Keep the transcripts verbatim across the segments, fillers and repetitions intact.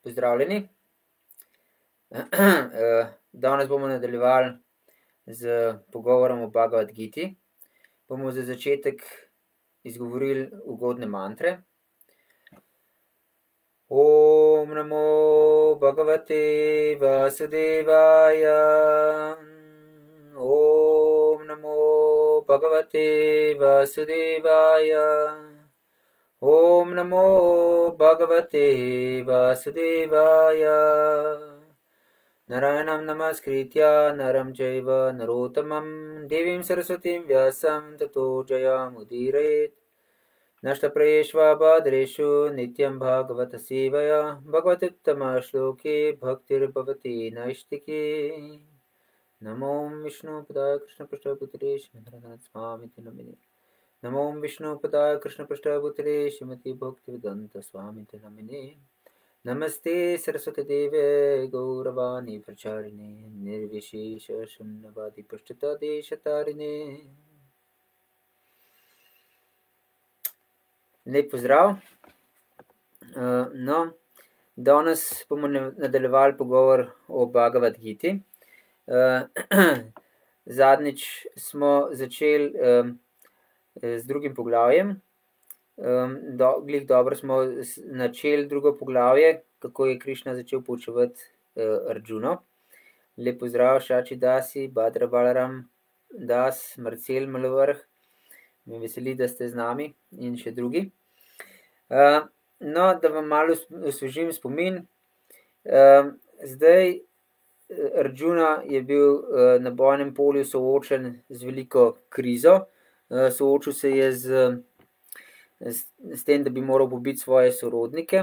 Pozdravljeni. Danes bomo nadaljevali z pogovorom o Bhagavad Giti. Bomo za začetek izgovorili ugodne mantre. Om namo Bhagavate Vasudevaya. Om namo Bhagavate Vasudevaya. Om namo Bhagavate Vasudevaya. Narayanam namaskritya naram chaiva narotamam devim saraswatim vyasam tato jayamudire. Nashtapreshva bhadreshu nityam bhagavata sevaya bhagavatuttama shloke bhaktir bhavati naishtike. Namo Vishnu padaya Krishna prasthaputire Shimad Swamiti namine. Namo Vishnu padaya Krishna prasthaputire Shrimati Bhaktivedanta Swamiti namine. Namaste Saraswati Deve Gauravani Pracharine Nirvishesha Shunnavadi Pashtata Deshatarine. Lep pozdrav. Uh, no, danes bomo nadaljevali pogovor o Bhagavad Giti. Uh, zadnjič smo začeli um, z drugim poglavjem. Um, do, glih dobro smo načeli drugo poglavje, kako je Krišna začel poučevati uh, Arjuno. Lep pozdrav, Šači Dasi, Badra Balaram Das, Marcel Malovrh. Me veseli, da ste z nami in še drugi. Uh, no, da vam malo osvežim spomin. Uh, zdaj Arjuna je bil uh, na bojnem polju soočen z veliko krizo. Uh, soočil se je z, z, z tem, da bi moral pobiti svoje sorodnike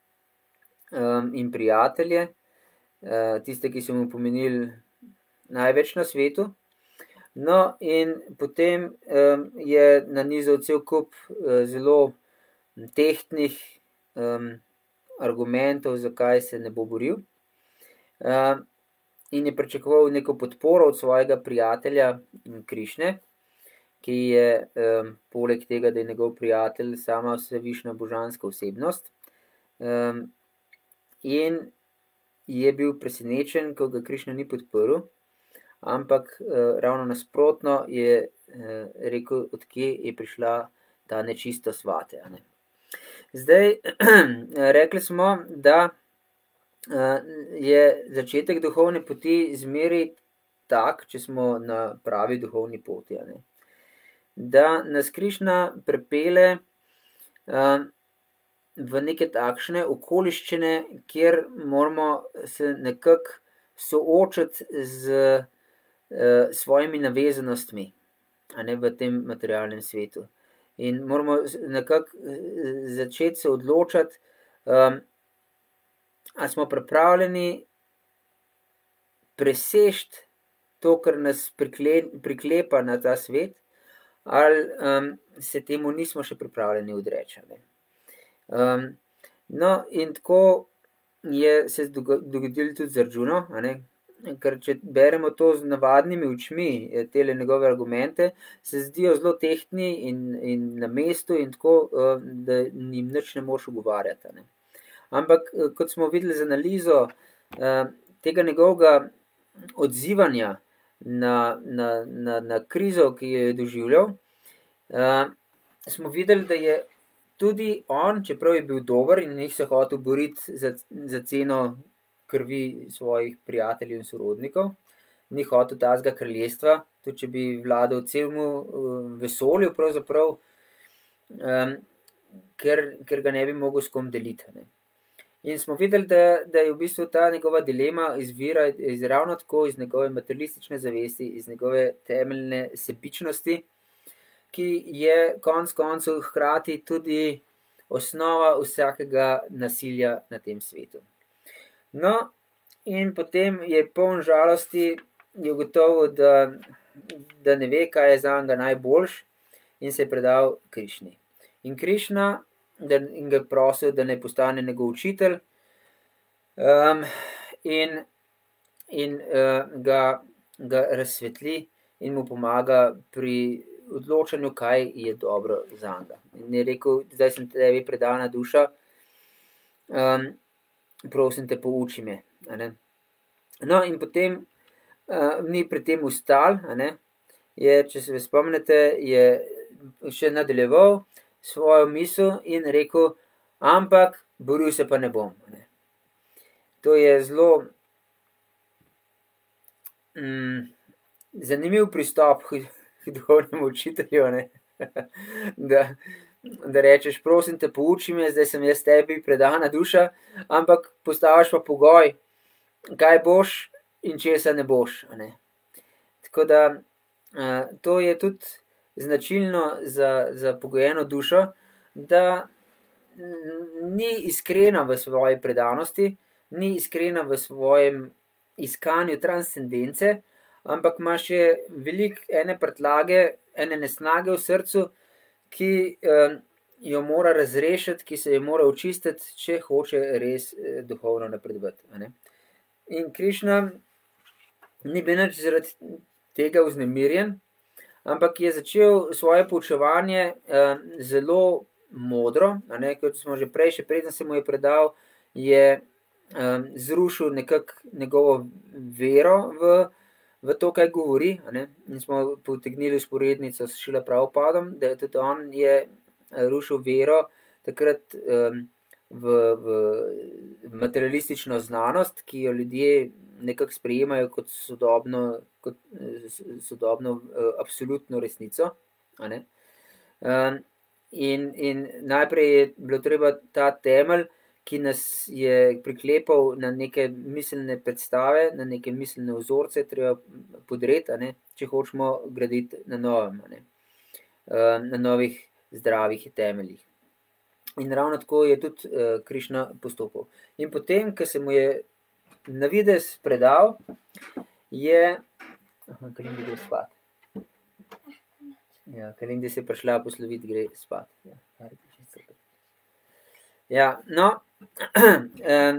um, in prijatelje, uh, tiste, ki so mu pomenili največ na svetu. No, in potem um, je nanizal cel kup uh, zelo tehtnih um, argumentov, zakaj se ne bo boril. Uh, in je pričakoval neko podporo od svojega prijatelja Krišne, ki je um, poleg tega, da je njegov prijatelj, sama vsevišna božanska osebnost. Um, in je bil presenečen, ko ga Krišna ni podprl, ampak uh, ravno nasprotno je uh, rekel, odkje je prišla ta nečista svate. Ne? Zdaj, rekli smo, da uh, je začetek duhovne poti zmeri tak, če smo na pravi duhovni poti, ne? Da nas Krišna prepele uh, v neke takšne okoliščine, kjer moramo se nekako soočiti z uh, svojimi navezanostmi, a ne v tem materialnem svetu. In moramo nekako začeti se odločati, um, a smo pripravljeni presežiti to, kar nas prikle, priklepa na ta svet, ali um, se temu nismo še pripravljeni odreči. Um, no, in tako je se dogodilo tudi z Arjuno, a ne? Ker če beremo to z navadnimi očmi, tele njegove argumente, se zdijo zelo tehtni in, in na mestu in tako, da njim nič ne moš ugovarjati. Ne. Ampak, kot smo videli z analizo tega njegovega odzivanja na, na, na, na krizo, ki jo je doživljal, smo videli, da je tudi on, čeprav je bil dober in njih se hotel boriti za, za ceno krvi svojih prijateljev in sorodnikov, ni hotel tazga kraljestva, tudi če bi vladal celemu uh, vesolju pravzaprav, um, ker, ker ga ne bi mogel s kom deliti. Ne. In smo videli, da, da je v bistvu ta njegova dilema izvira iz ravno tako iz njegove materialistične zavesti, iz njegove temeljne sebičnosti, ki je konec koncev hkrati tudi osnova vsakega nasilja na tem svetu. No, in potem je poln žalosti, je ugotovil, da, da ne ve, kaj je za njega najboljš, in se je predal Krišni. In Krišna da, in ga prosil, da ne postane njegov učitelj, um, in, in uh, ga, ga razsvetli in mu pomaga pri odločanju, kaj je dobro za njega. In je rekel, zdaj sem tebi predana duša, um, prosim te, pouči me. A ne. No, in potem uh, ni pri tem ustal, a ne. Je, če se spomnite, je še nadaljeval svojo misel in rekel, ampak boril se pa ne bom. Ne. To je zelo mm, zanimiv pristop k duhovnemu učitelju, ne. da, da rečeš, prosim te, pouči me, zdaj sem jaz tebi predana duša, ampak postaviš pa pogoj, kaj boš in česa ne boš. A ne. Tako da uh, to je tudi značilno za, za pogojeno dušo, da ni iskrena v svoji predanosti, ni iskrena v svojem iskanju transcendence, ampak ima še veliko ene prtljage, ene nesnage v srcu, ki eh, jo mora razrešiti, ki se jo mora očistiti, če hoče res eh, duhovno napredovati. A ne. In Krišna ni bil nič zaradi tega vznemirjen, ampak je začel svoje poučevanje eh, zelo modro, a ne, kot smo že prej, še preden se mu je predal, je um, zrušil nekako njegovo vero v, v to, kaj govori, a ne, in smo potegnili vzporednico s Šrila Prabhupadom, da tudi on je rušil vero takrat um, v, v materialistično znanost, ki jo ljudje nekako sprejemajo kot sodobno, kot sodobno uh, absolutno resnico, a ne. Um, In, in najprej je bilo treba ta temelj, ki nas je priklepal na neke miselne predstave, na neke miselne vzorce, treba podreti, a ne, če hočemo graditi na novem, a ne, na novih zdravih temeljih. In ravno tako je tudi uh, Krišna postopal. In potem, ko se mu je navidez predal, je... Aha, Kalindi gre spat. Ja, Kalindi se je prišla posloviti, gre spat. Ja, ja no, um,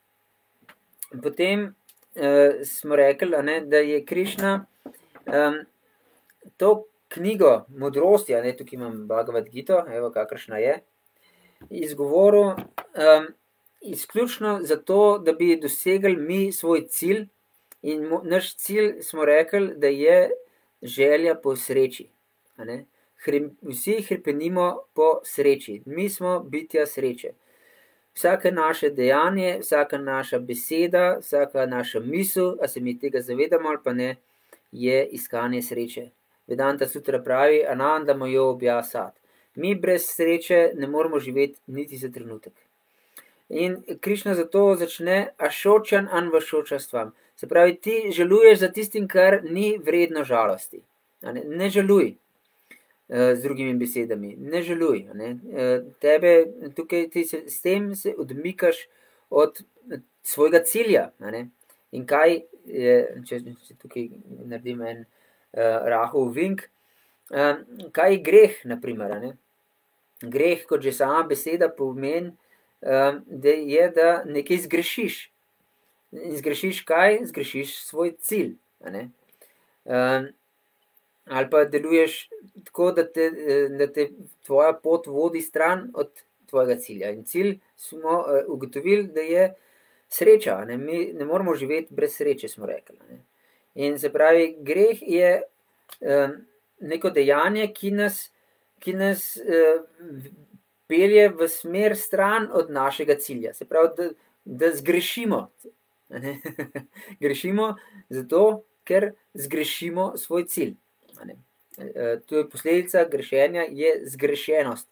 potem uh, smo rekli, a ne, da je Krišna um, to knjigo modrosti, a ne, tukaj imam Bhagavad Gito, evo, kakršna je, izgovoril um, izključno zato, da bi dosegli mi svoj cilj, in mo, naš cilj smo rekli, da je želja po sreči. A ne? Vsi hrepenimo po sreči, mi smo bitja sreče. Vsake naše dejanje, vsaka naša beseda, vsaka naša misel, a se mi tega zavedamo ali pa ne, je iskanje sreče. Vedanta Sutra pravi, anandamo jo abhyasat. Mi brez sreče ne moremo živeti niti za trenutek. In Krišna zato začne ašočan anvašočastvam. Se pravi, ti žaluješ za tistim, kar ni vredno žalosti. A ne, ne žaluj. Z drugimi besedami, ne žaluj. Ne? Tebe tukaj, ti se, s tem se odmikaš od svojega cilja. Ne? In kaj je, če, če tukaj naredim en uh, rahov vink, uh, kaj je greh, naprimer. Ne? Greh, kot že sama beseda pomeni, uh, da je, da nekaj zgrešiš. In zgrešiš kaj? Zgrešiš svoj cilj. Ne? Uh, Ali pa deluješ tako, da te, da te tvoja pot vodi stran od tvojega cilja. In cilj smo ugotovili, da je sreča. Ne? Mi ne moramo živeti brez sreče, smo rekli. Ne? In se pravi, greh je um, neko dejanje, ki nas, ki nas uh, pelje v smer stran od našega cilja. Se pravi, da, da zgrešimo. Ne? Grešimo zato, ker zgrešimo svoj cilj. Ne. To je posledica grešenja, je zgrešenost.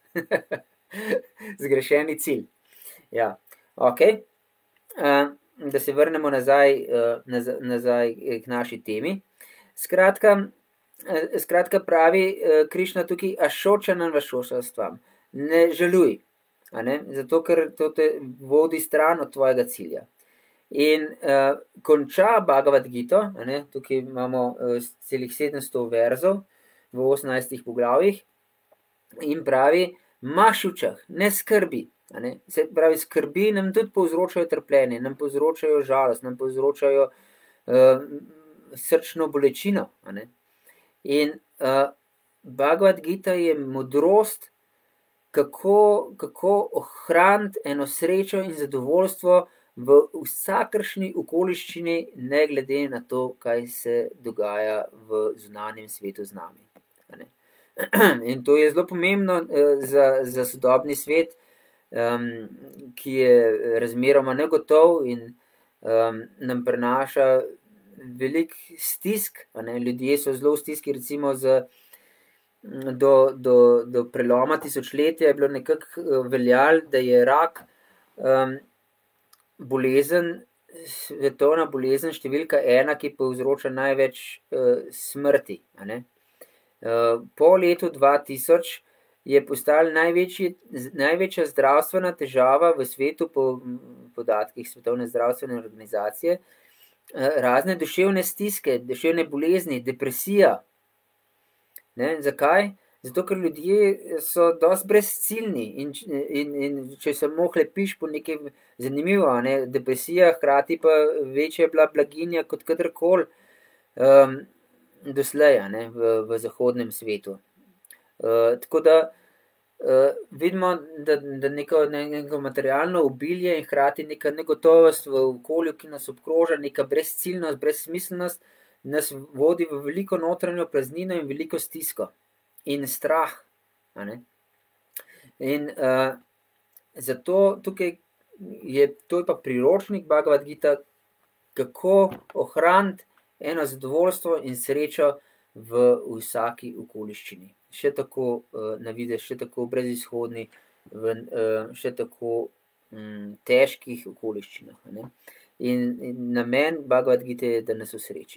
Zgrešeni cilj. Ja, ok. Da se vrnemo nazaj, nazaj k naši temi. Skratka, skratka pravi Krišna tukaj ašočanan vašošastvam. Ne žaluj, a ne? Zato, ker to te vodi stran od tvojega cilja. In uh, konča Bhagavad Gito, a ne, tukaj imamo uh, celih sedemsto verzov v osemnajstih poglavjih, in pravi, maš učah, ne skrbi. A ne. Se pravi, skrbi nam tudi povzročajo trpljenje, nam povzročajo žalost, nam povzročajo uh, srčno bolečino. A ne. In uh, Bhagavad Gita je modrost, kako, kako ohraniti eno srečo in zadovoljstvo v vsakršni okoliščini, ne glede na to, kaj se dogaja v zunanjem svetu z nami. In to je zelo pomembno za, za sodobni svet, um, ki je razmeroma negotov in um, nam prinaša velik stisk. Ne? Ljudje so zelo v stiski, recimo z, do, do, do preloma tisočletja je bilo nekako veljalo, da je rak um, bolezen, svetovna bolezen številka ena, ki povzroča največ uh, smrti. A ne? Uh, po letu dva tisoč je postala največji, največja zdravstvena težava v svetu po podatkih Svetovne zdravstvene organizacije, uh, razne duševne stiske, duševne bolezni, depresija. Ne? Zakaj? Zato, ker ljudje so dosti brezciljni in, in, in če samo hlepiš po nekaj zanimivo, ne? Depresija, hkrati pa večja bila blaginja kot kadarkoli um, doslej, ne? v, v zahodnem svetu. Uh, tako da uh, vidimo, da, da neko, neko materialno obilje in hkrati neka negotovost v okolju, ki nas obkroža, neka brezciljnost, brezsmiselnost, nas vodi v veliko notranjo praznino in veliko stisko. In strah. A ne? In uh, zato tukaj je, to je pa priročnik Bhagavad Gita, kako ohraniti eno zadovoljstvo in srečo v vsaki okoliščini. Še tako uh, na videz, še tako brezizhodni, v uh, še tako um, težkih okoliščinah. A ne? In, in namen Bhagavad Gite je, da nas osreči.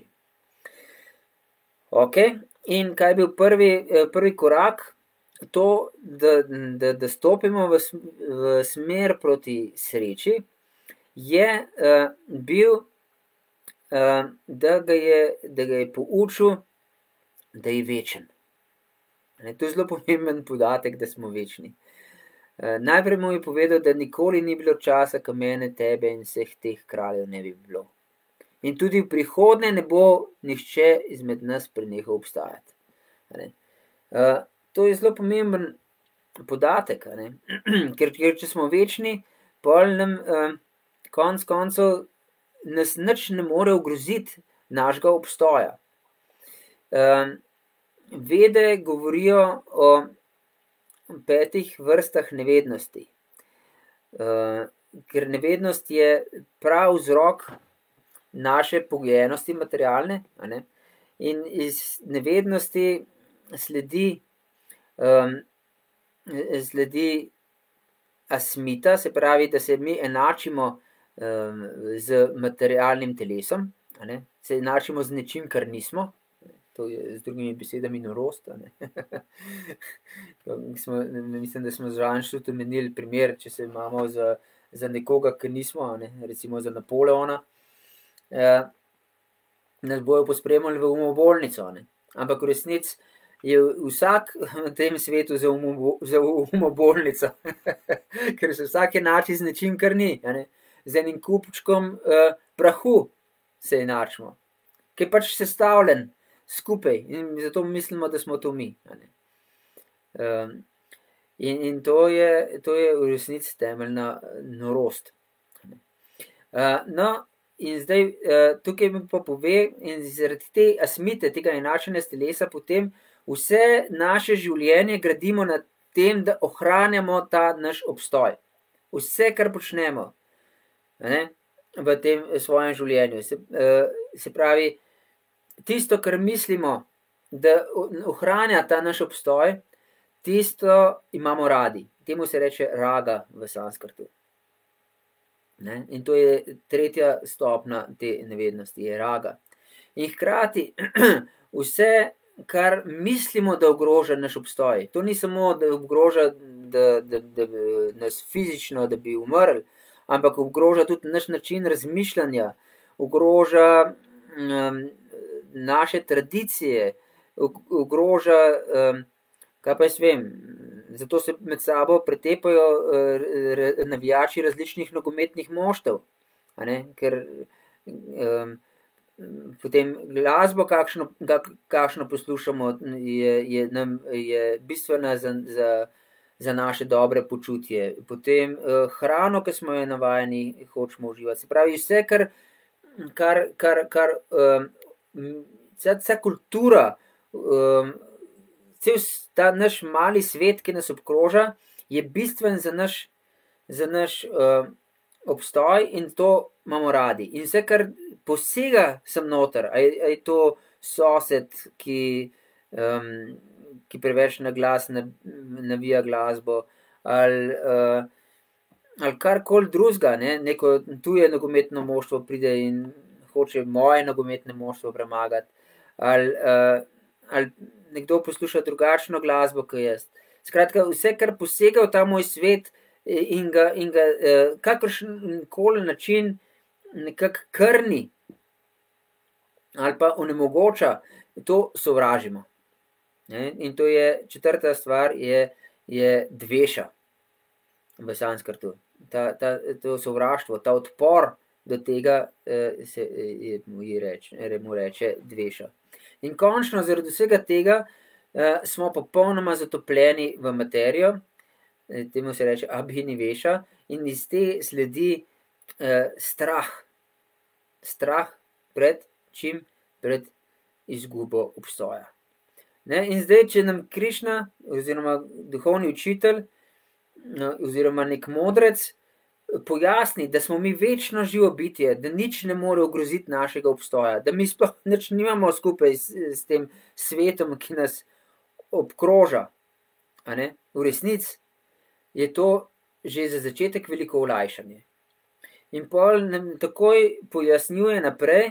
Ok, in kaj je bil prvi, prvi korak? To, da, da, da stopimo v, v smer proti sreči, je uh, bil, uh, da, ga je, da ga je poučil, da je večen. Ne, to je zelo pomemben podatek, da smo večni. Uh, najprej mu je povedal, da nikoli ni bilo časa, ko mene, tebe in vseh teh kraljev ne bi bilo. In tudi v prihodnje ne bo nihče izmed nas prenehal obstajati. Uh, to je zelo pomemben podatek, ker, ker če smo večni, pol nam uh, konc koncev nas nič ne more ogroziti našega obstoja. Uh, vede govorijo o petih vrstah nevednosti, uh, ker nevednost je prav vzrok naše pogojenosti materialne, a ne? In iz nevednosti sledi, um, sledi asmita, se pravi, da se mi enačimo um, z materialnim telesom, a ne? Se enačimo z nečim, kar nismo, to je z drugimi besedami norost. A ne? smo, mislim, da smo z Žanštrutom menili primer, če se imamo za, za nekoga, ki nismo, a ne? Recimo za Napoleona, Uh, nas bojo pospremljali v umobolnico, ne? Ampak v resnici je vsak v tem svetu za, umo, za umobolnico, ker se vsak enači z nečim, kar ni, a ne? Z enim kupčkom uh, prahu se enačimo, ki je pač sestavljen skupaj in zato mislimo, da smo to mi. A ne? Um, in in to, je, to je v resnici temeljna norost. Uh, no, in zdaj uh, tukaj mi pa pove, in zaradi te asmite, tega enačenja s telesa, potem vse naše življenje gradimo na tem, da ohranjamo ta naš obstoj. Vse, kar počnemo, ne, v tem svojem življenju. Se, uh, se pravi, tisto, kar mislimo, da ohranja ta naš obstoj, tisto imamo radi. Temu se reče raga v sanskrtu. Ne? In to je tretja stopna te nevednosti, je raga. In hkrati vse, kar mislimo, da ogroža naš obstoj, to ni samo, da ogroža da, da, da, nas fizično, da bi umrli, ampak ogroža tudi naš način razmišljanja, ogroža um, naše tradicije, ogroža, um, kaj pa jaz vem, zato se med sabo pretepajo uh, navijači različnih nogometnih moštev, a ne, ker um, potem glasbo, kakšno, kak, kakšno poslušamo, je, je, nam, je bistvena za, za za naše dobre počutje. Potem uh, hrano, ki smo jo navajeni, hočemo uživati. Se pravi, vse, kar, kar, kar, kar um, vsa, vsa kultura, um, cel ta naš mali svet, ki nas obkroža, je bistven za naš, za naš uh, obstoj in to imamo radi. In vse, kar posega sem noter, a je, a je to sosed, ki um, ki preveč na glas navija glasbo, ali, uh, ali karkoli drugega, ne? Neko tuje nogometno moštvo pride in hoče moje nogometne moštvo premagati, ali, uh, ali nekdo posluša drugačno glasbo, kot jaz. Skratka, vse, kar posega v ta moj svet in ga, in ga uh, kakršenkoli način nekako krni ali pa onemogoča, to sovražimo. In to je četrta stvar, je, je dveša v sanskrtu. Ta, ta, to sovraštvo, ta odpor do tega eh, se je, mu, reče, mu reče dveša. In končno zaradi vsega tega eh, smo popolnoma zatopljeni v materijo, eh, temu se reče abhiniveša, in iz te sledi eh, strah. Strah pred čim? Pred izgubo obstoja. Ne, in zdaj, če nam Krišna oziroma duhovni učitelj oziroma nek modrec pojasni, da smo mi večno živo bitje, da nič ne more ogroziti našega obstoja, da mi sploh nič nimamo skupaj s, s tem svetom, ki nas obkroža, a ne? V resnici je to že za začetek veliko olajšanje. In pol nam takoj pojasnjuje naprej,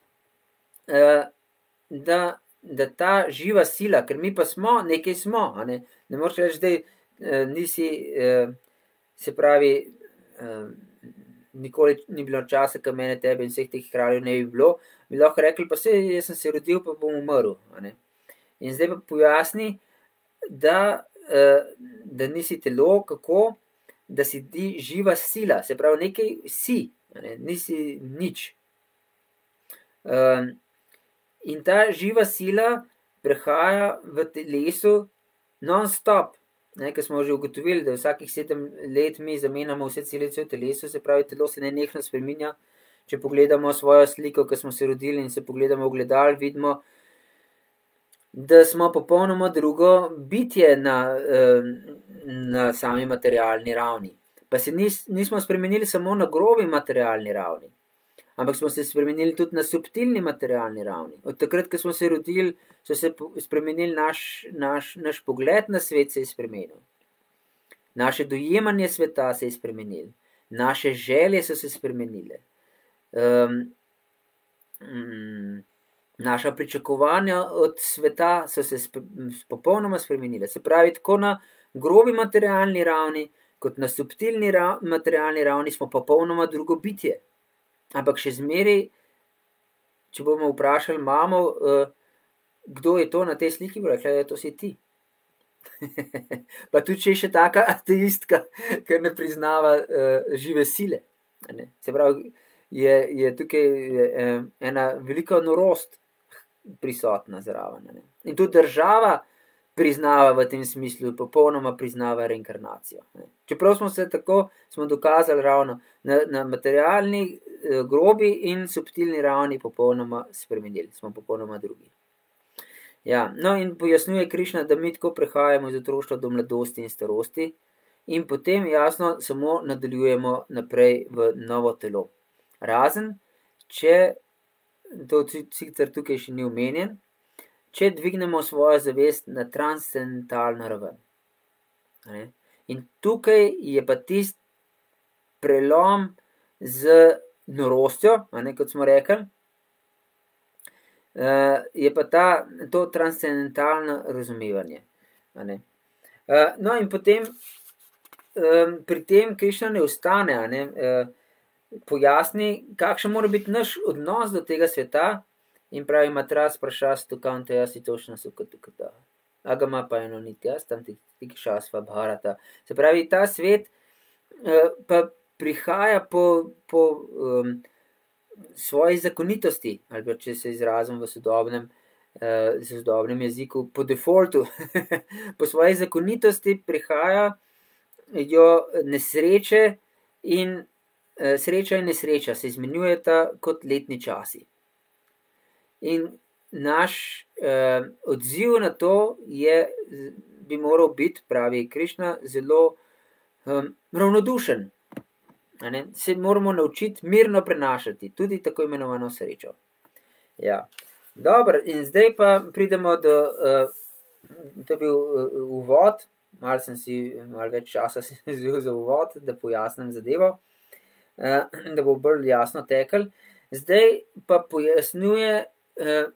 da da ta živa sila, ker mi pa smo, nekaj smo, a ne, ne moreš reči, da eh, nisi, eh, se pravi, eh, nikoli ni bilo časa, ko mene, tebe in vseh teh kraljev ne bi bilo, bi lahko rekli, pa se, jaz sem se rodil, pa bom umrl, a ne. In zdaj pa pojasni, da, eh, da nisi telo, kako, da si ti živa sila, se pravi, nekaj si, a ne, nisi nič. Eh, In ta živa sila prehaja v telesu non-stop, ker smo že ugotovili, da vsakih sedem let mi zamenjamo vse celice v telesu, se pravi, telo se nenehno spreminja. Če pogledamo svojo sliko, ko smo se rodili in se pogledamo v ogledal, vidimo, da smo popolnoma drugo bitje na, na sami materialni ravni. Pa se nis, nismo spremenili samo na grobi materialni ravni, ampak smo se spremenili tudi na subtilni materialni ravni. Od takrat, ko smo se rodili, so se spremenili naš, naš, naš pogled na svet se je spremenil. Naše dojemanje sveta se je spremenilo. Naše želje so se spremenile. Um, um, naša pričakovanja od sveta so se sp popolnoma spremenile. Se pravi, tako na grobi materialni ravni, kot na subtilni ra materialni ravni smo popolnoma drugo bitje. Ampak še zmeraj, če bomo vprašali mamo, uh, kdo je to na tej sliki, bo rekla, da to si ti. Pa tudi, če je še taka ateistka, ker ne priznava uh, žive sile. Ne? Se pravi, je, je tukaj je, ena velika norost prisotna zraven. Ne? In tudi država priznava v tem smislu, popolnoma priznava reinkarnacijo. Ne? Čeprav smo se tako, smo dokazali ravno na, na materialni, eh, grobi in subtilni ravni popolnoma spremenili, smo popolnoma drugi. Ja, no in pojasnjuje Krišna, da mi tako prehajamo iz otroštva do mladosti in starosti in potem jasno samo nadaljujemo naprej v novo telo. Razen, če, to sicer tukaj še ni omenjen, če dvignemo svojo zavest na transcendentalno raven. Ne? In tukaj je pa tisti prelom z norostjo, a ne, kot smo rekli, Uh, je pa ta, to transcendentalno razumevanje. A ne? Uh, no in potem um, pri tem Krišna ne ostane, a ne, uh, pojasni, kakšen mora biti naš odnos do tega sveta in pravi matras prašas tukam te jaz si točno so kot tukata. Agama pa eno niti jaz tam ti šasva bharata. Se pravi, ta svet uh, pa prihaja po, po um, svoji zakonitosti, ali pa če se izrazim v sodobnem, uh, v sodobnem jeziku po defaultu, po svoji zakonitosti prihajajo nesreče in uh, sreča in nesreča se izmenjujeta kot letni časi. In naš uh, odziv na to je, bi moral biti, pravi Krišna, zelo um, ravnodušen. A ne? Se moramo naučiti mirno prenašati, tudi tako imenovano srečo. Ja. Dobro, in zdaj pa pridemo do, uh, to je bil uh, uvod, malo sem si, malo več časa si vzel za uvod, da pojasnim zadevo, uh, da bo bolj jasno tekel. Zdaj pa pojasnjuje uh,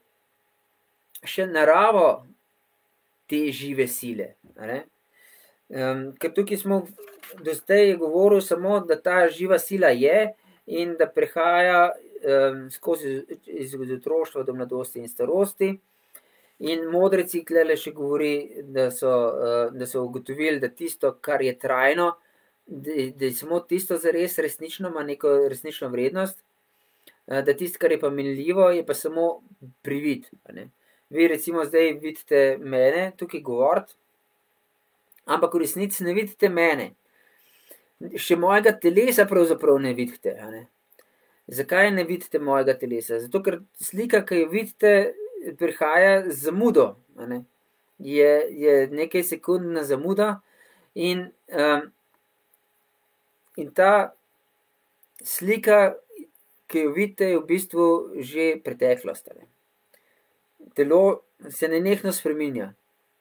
še naravo te žive sile. Ne? Um, ker tukaj smo do zdaj govoril samo, da ta živa sila je in da prihaja um, skozi iz otroštva do mladosti in starosti. In modreci tlele še govori, da so, uh, da so ugotovili, da tisto, kar je trajno, da, da je samo tisto zares resnično, ima neko resnično vrednost, uh, da tisto, kar je pa minljivo, je pa samo privid. Ne? Vi recimo zdaj vidite mene tukaj govoriti, ampak v resnici ne vidite mene. Še mojega telesa pravzaprav ne vidite. Ne? Zakaj ne vidite mojega telesa? Zato, ker slika, ki jo vidite, prihaja z zamudo. Ne? Je, je nekaj sekundna zamuda in, um, in ta slika, ki jo vidite, je v bistvu že preteklost. Ne? Telo se nenehno spreminja.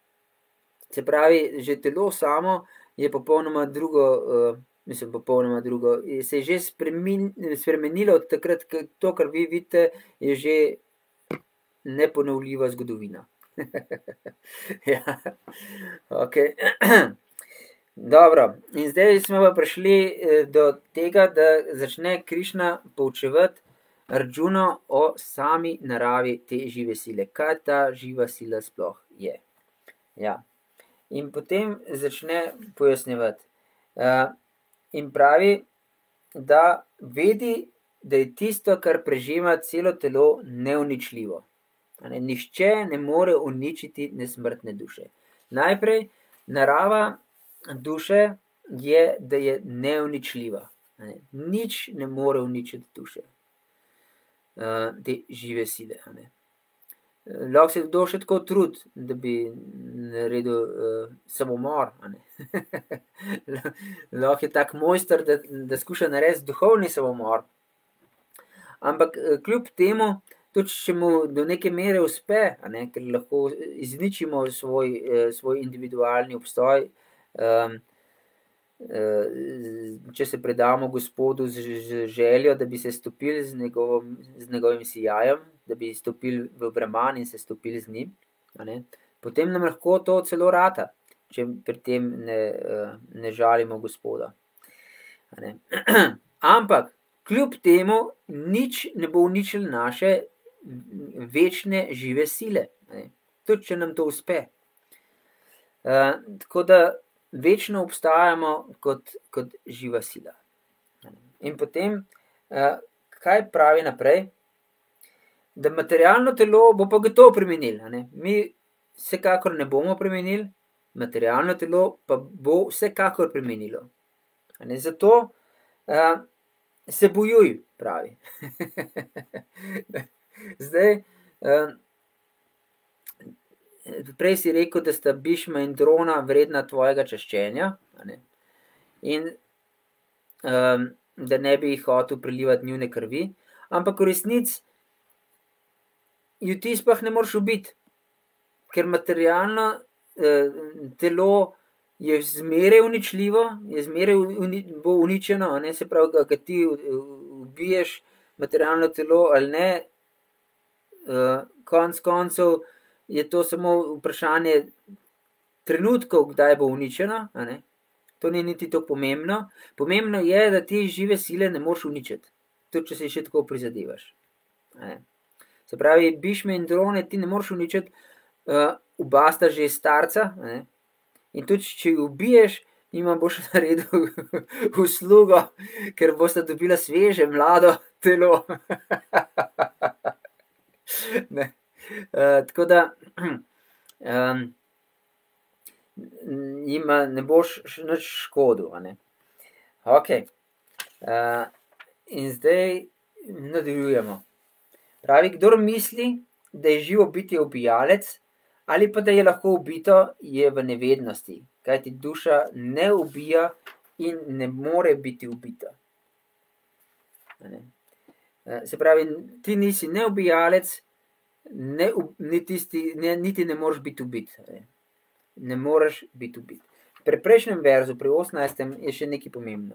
Se pravi, že telo samo je popolnoma drugo, uh, mislim, popolnoma drugo, se je že spremin, spremenilo od takrat, to, kar vi vidite, je že neponovljiva zgodovina. Ja, ok. Dobro, in zdaj smo pa prišli do tega, da začne Krišna poučevati Arjuno o sami naravi te žive sile. Kaj ta živa sila sploh je? Ja. In potem začne pojasnjevati. Uh, in pravi, da vedi, da je tisto, kar prežema celo telo, neuničljivo. Ne? Nihče ne more uničiti nesmrtne duše. Najprej, narava duše je, da je neuničljiva. Ne? Nič ne more uničiti duše. Uh, te žive sile. Ne? Lahko se kdo še tako trud, da bi naredil uh, samomor. Lahko je tak mojster, da, da skuša narediti duhovni samomor. Ampak kljub temu, tudi če mu do neke mere uspe, ne, ker lahko izničimo svoj, svoj individualni obstoj, um, če se predamo Gospodu z željo, da bi se stopili z, njegovo, z njegovim sijajem, da bi stopili v Brahman in se stopili z njim, ne? Potem nam lahko to celo rata, če pri tem ne, ne žalimo Gospoda. Ne? Ampak kljub temu nič ne bo uničilo naše večne žive sile, ne? Tudi če nam to uspe. Uh, tako da večno obstajamo kot, kot živa sila. In potem, uh, kaj pravi naprej? Da materialno telo bo pa gotovo premenilo. Ne? Mi vsekakor ne bomo premenili, materialno telo pa bo vsekakor premenilo. Ne? Zato uh, se bojuj, pravi. Zdaj, uh, prej si rekel, da sta Bhishma in Drona vredna tvojega čaščenja, ne? In um, da ne bi jih hotel prilivati njune krvi, ampak v resnici ju ti sploh ne moreš ubiti, ker materialno eh, telo je zmeraj uničljivo, je zmeraj uni, bo uničeno, ne? Se pravi, da ti ubiješ materialno telo ali ne, eh, konc koncev je to samo vprašanje trenutkov, kdaj bo uničeno, a ne? To ni niti to pomembno. Pomembno je, da ti žive sile ne moreš uničiti, tudi če se še tako prizadevaš. A ne? Se pravi, Bhishma in Drone ti ne moreš uničiti, uh, oba sta že starca, ne? In tudi, če jih ubiješ, jima boš naredil uslugo, ker bosta dobila sveže, mlado telo. Ne. Uh, tako da um, jima ne boš nič škodil. A ne? Ok. Uh, in zdaj nadaljujemo. Pravi, kdor misli, da je živo bitje ubijalec, ali pa da je lahko ubito, je v nevednosti, kajti duša ne ubija in ne more biti ubita. Ne? Se pravi, ti nisi ne ubijalec, ne, ni tisti, ne, niti ne moreš biti ubit. Ne, ne moreš biti ubit. Pri prejšnjem verzu, pri osemnajstem, je še nekaj pomembno.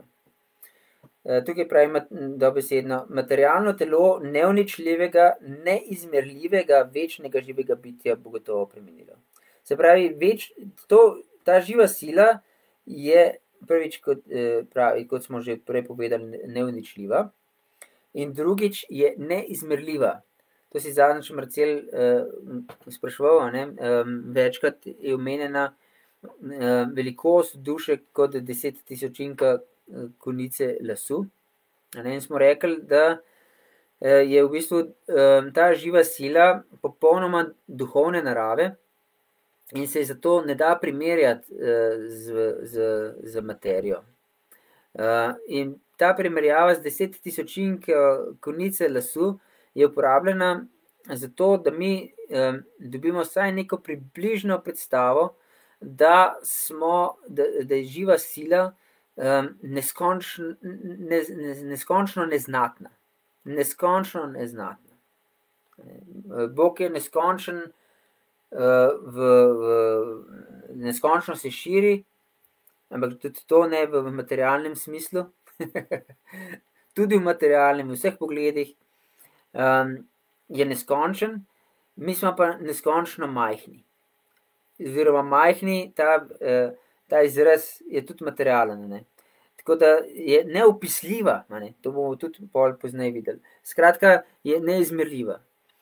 Tukaj pravi dobesedno, materialno telo neuničljivega, neizmerljivega, večnega živega bitja bo gotovo preminilo. Se pravi, več, to, ta živa sila je prvič, kot, pravi, kot smo že prej povedali, neuničljiva in drugič je neizmerljiva. To si zadnjič Marcel eh, spraševal, ne? Eh, večkrat je omenjena eh, velikost duše kot deset tisočinka konice lasu. In smo rekli, da je v bistvu ta živa sila popolnoma duhovne narave in se zato ne da primerjati z, z, z materijo. In ta primerjava z deset tisočinko konice lasu je uporabljena zato, da mi dobimo vsaj neko približno predstavo, da, smo, da, da je živa sila Um, neskončno, ne, ne, neskončno neznatna. Neskončno neznatna. Bog je neskončen, uh, v, v, neskončno se širi, ampak tudi to ne v materialnem smislu. Tudi v materialnem, v vseh pogledih um, je neskončen, mi smo pa neskončno majhni. Oziroma majhni, ta uh, Ta izraz je tudi materialen, ne? Tako da je neopisljiva, ne? To bomo tudi pol pozneje videli. Skratka, je neizmerljiva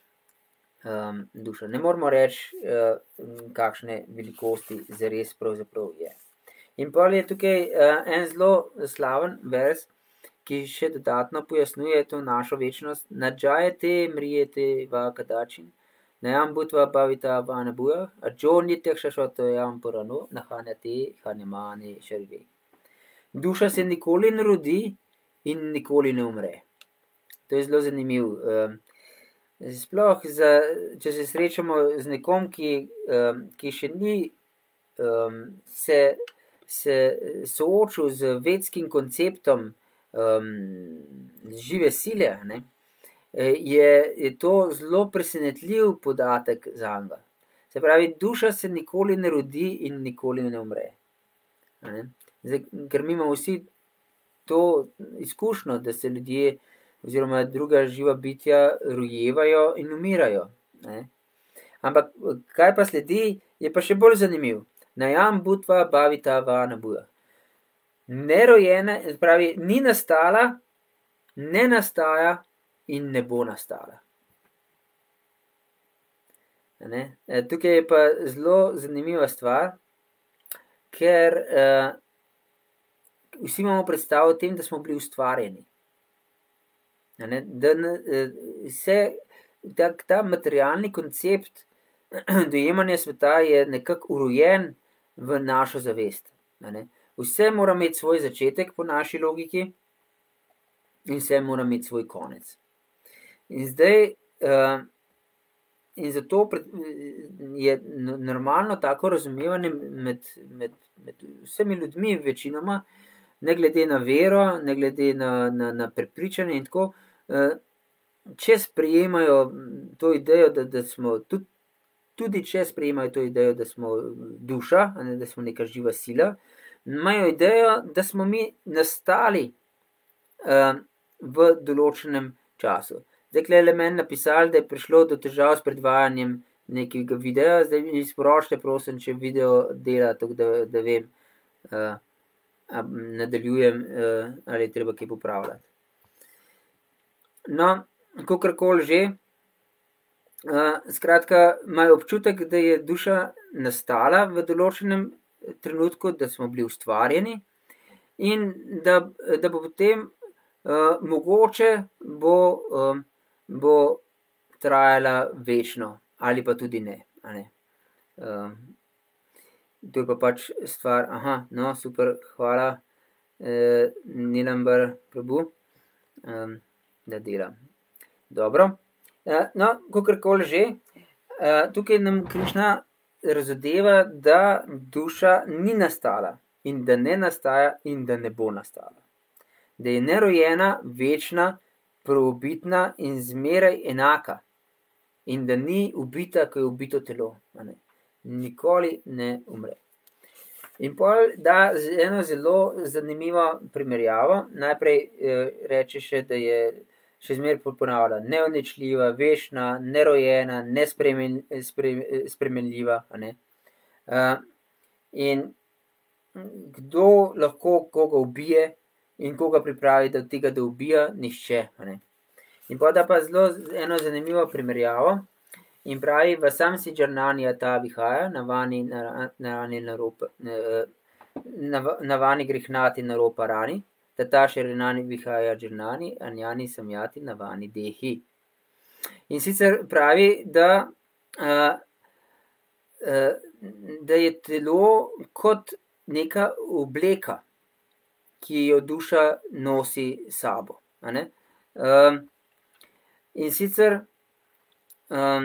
um, duša. Ne moramo reči, uh, kakšne velikosti zares pravzaprav je. In pol je tukaj uh, en zelo slaven vers, ki še dodatno pojasnjuje to našo večnost. Nadžajete, mrijete va kadačin, Najam butva bavita vana buja, a jo nityak šašoto jam porano, nahanjati hanemani šervi. Duša se nikoli ne rodi in nikoli ne umre. To je zelo zanimiv. Sploh, za, če se srečamo z nekom, ki, ki še ni se, se soočil z vedskim konceptom žive sile, ne? Je, je to zelo presenetljiv podatek zanj. Se pravi, duša se nikoli ne rodi in nikoli ne umre. Ne? Zdaj, ker mi imamo vsi to izkušnjo, da se ljudje oziroma druga živa bitja rojevajo in umirajo. Ne? Ampak kaj pa sledi, je pa še bolj zanimiv. Najam butva bavita vana buja. Nerojena, pravi, ni nastala, ne nastaja in ne bo nastala. Ne? Tukaj je pa zelo zanimiva stvar, ker uh, vsi imamo predstavo o tem, da smo bili ustvarjeni. Ne? Da se, ta, ta materialni koncept dojemanja sveta je nekako urojen v našo zavest. Ne? Vse mora imeti svoj začetek po naši logiki in vse mora imeti svoj konec. In zdaj, uh, in zato je normalno tako razumevanje med, med, med vsemi ljudmi, večinoma, ne glede na vero, ne glede na, na, na prepričanje in tako, uh, če sprejemajo to idejo, da, da smo, tudi, tudi če sprejemajo to idejo, da smo duša, ne, da smo neka živa sila, imajo idejo, da smo mi nastali uh, v določenem času. Zdaj, kle je meni napisali, da je prišlo do težav s predvajanjem nekega videa, zdaj mi sporočite, prosim, če video dela, tako da, da vem, uh, nadaljujem, uh, ali je treba kaj popravljati. No, kakorkoli že, uh, skratka, imajo občutek, da je duša nastala v določenem trenutku, da smo bili ustvarjeni in da, da bo potem uh, mogoče bo uh, bo trajala večno ali pa tudi ne, a ne. Um, to je pa pač stvar, aha, no, super, hvala, uh, Nilambar Prabhu, um, da delam. Dobro, uh, no, kakorkoli že, uh, tukaj nam Krišna razodeva, da duša ni nastala in da ne nastaja in da ne bo nastala. Da je nerojena, večna, prvobitna in zmeraj enaka. In da ni ubita, ko je ubito telo. A ne. Nikoli ne umre. In pol da eno zelo zanimivo primerjavo. Najprej eh, reče še, da je še zmeraj ponavlja, neuničljiva, večna, nerojena, nespremen, spre, spremenljiva. A ne. Uh, in kdo lahko koga ubije in koga pripravi do tega, da ubija? Nihče. A ne. In pa da pa zelo eno zanimivo primerjavo in pravi, v sam si džarnani ata vihaja, navani, narani, naropa, navani grihnati naropa rani, tata šerenani vihaja džarnani, anjani samjati navani dehi. In sicer pravi, da, uh, uh, da je telo kot neka obleka, ki jo duša nosi sabo. A ne? Um, in sicer um,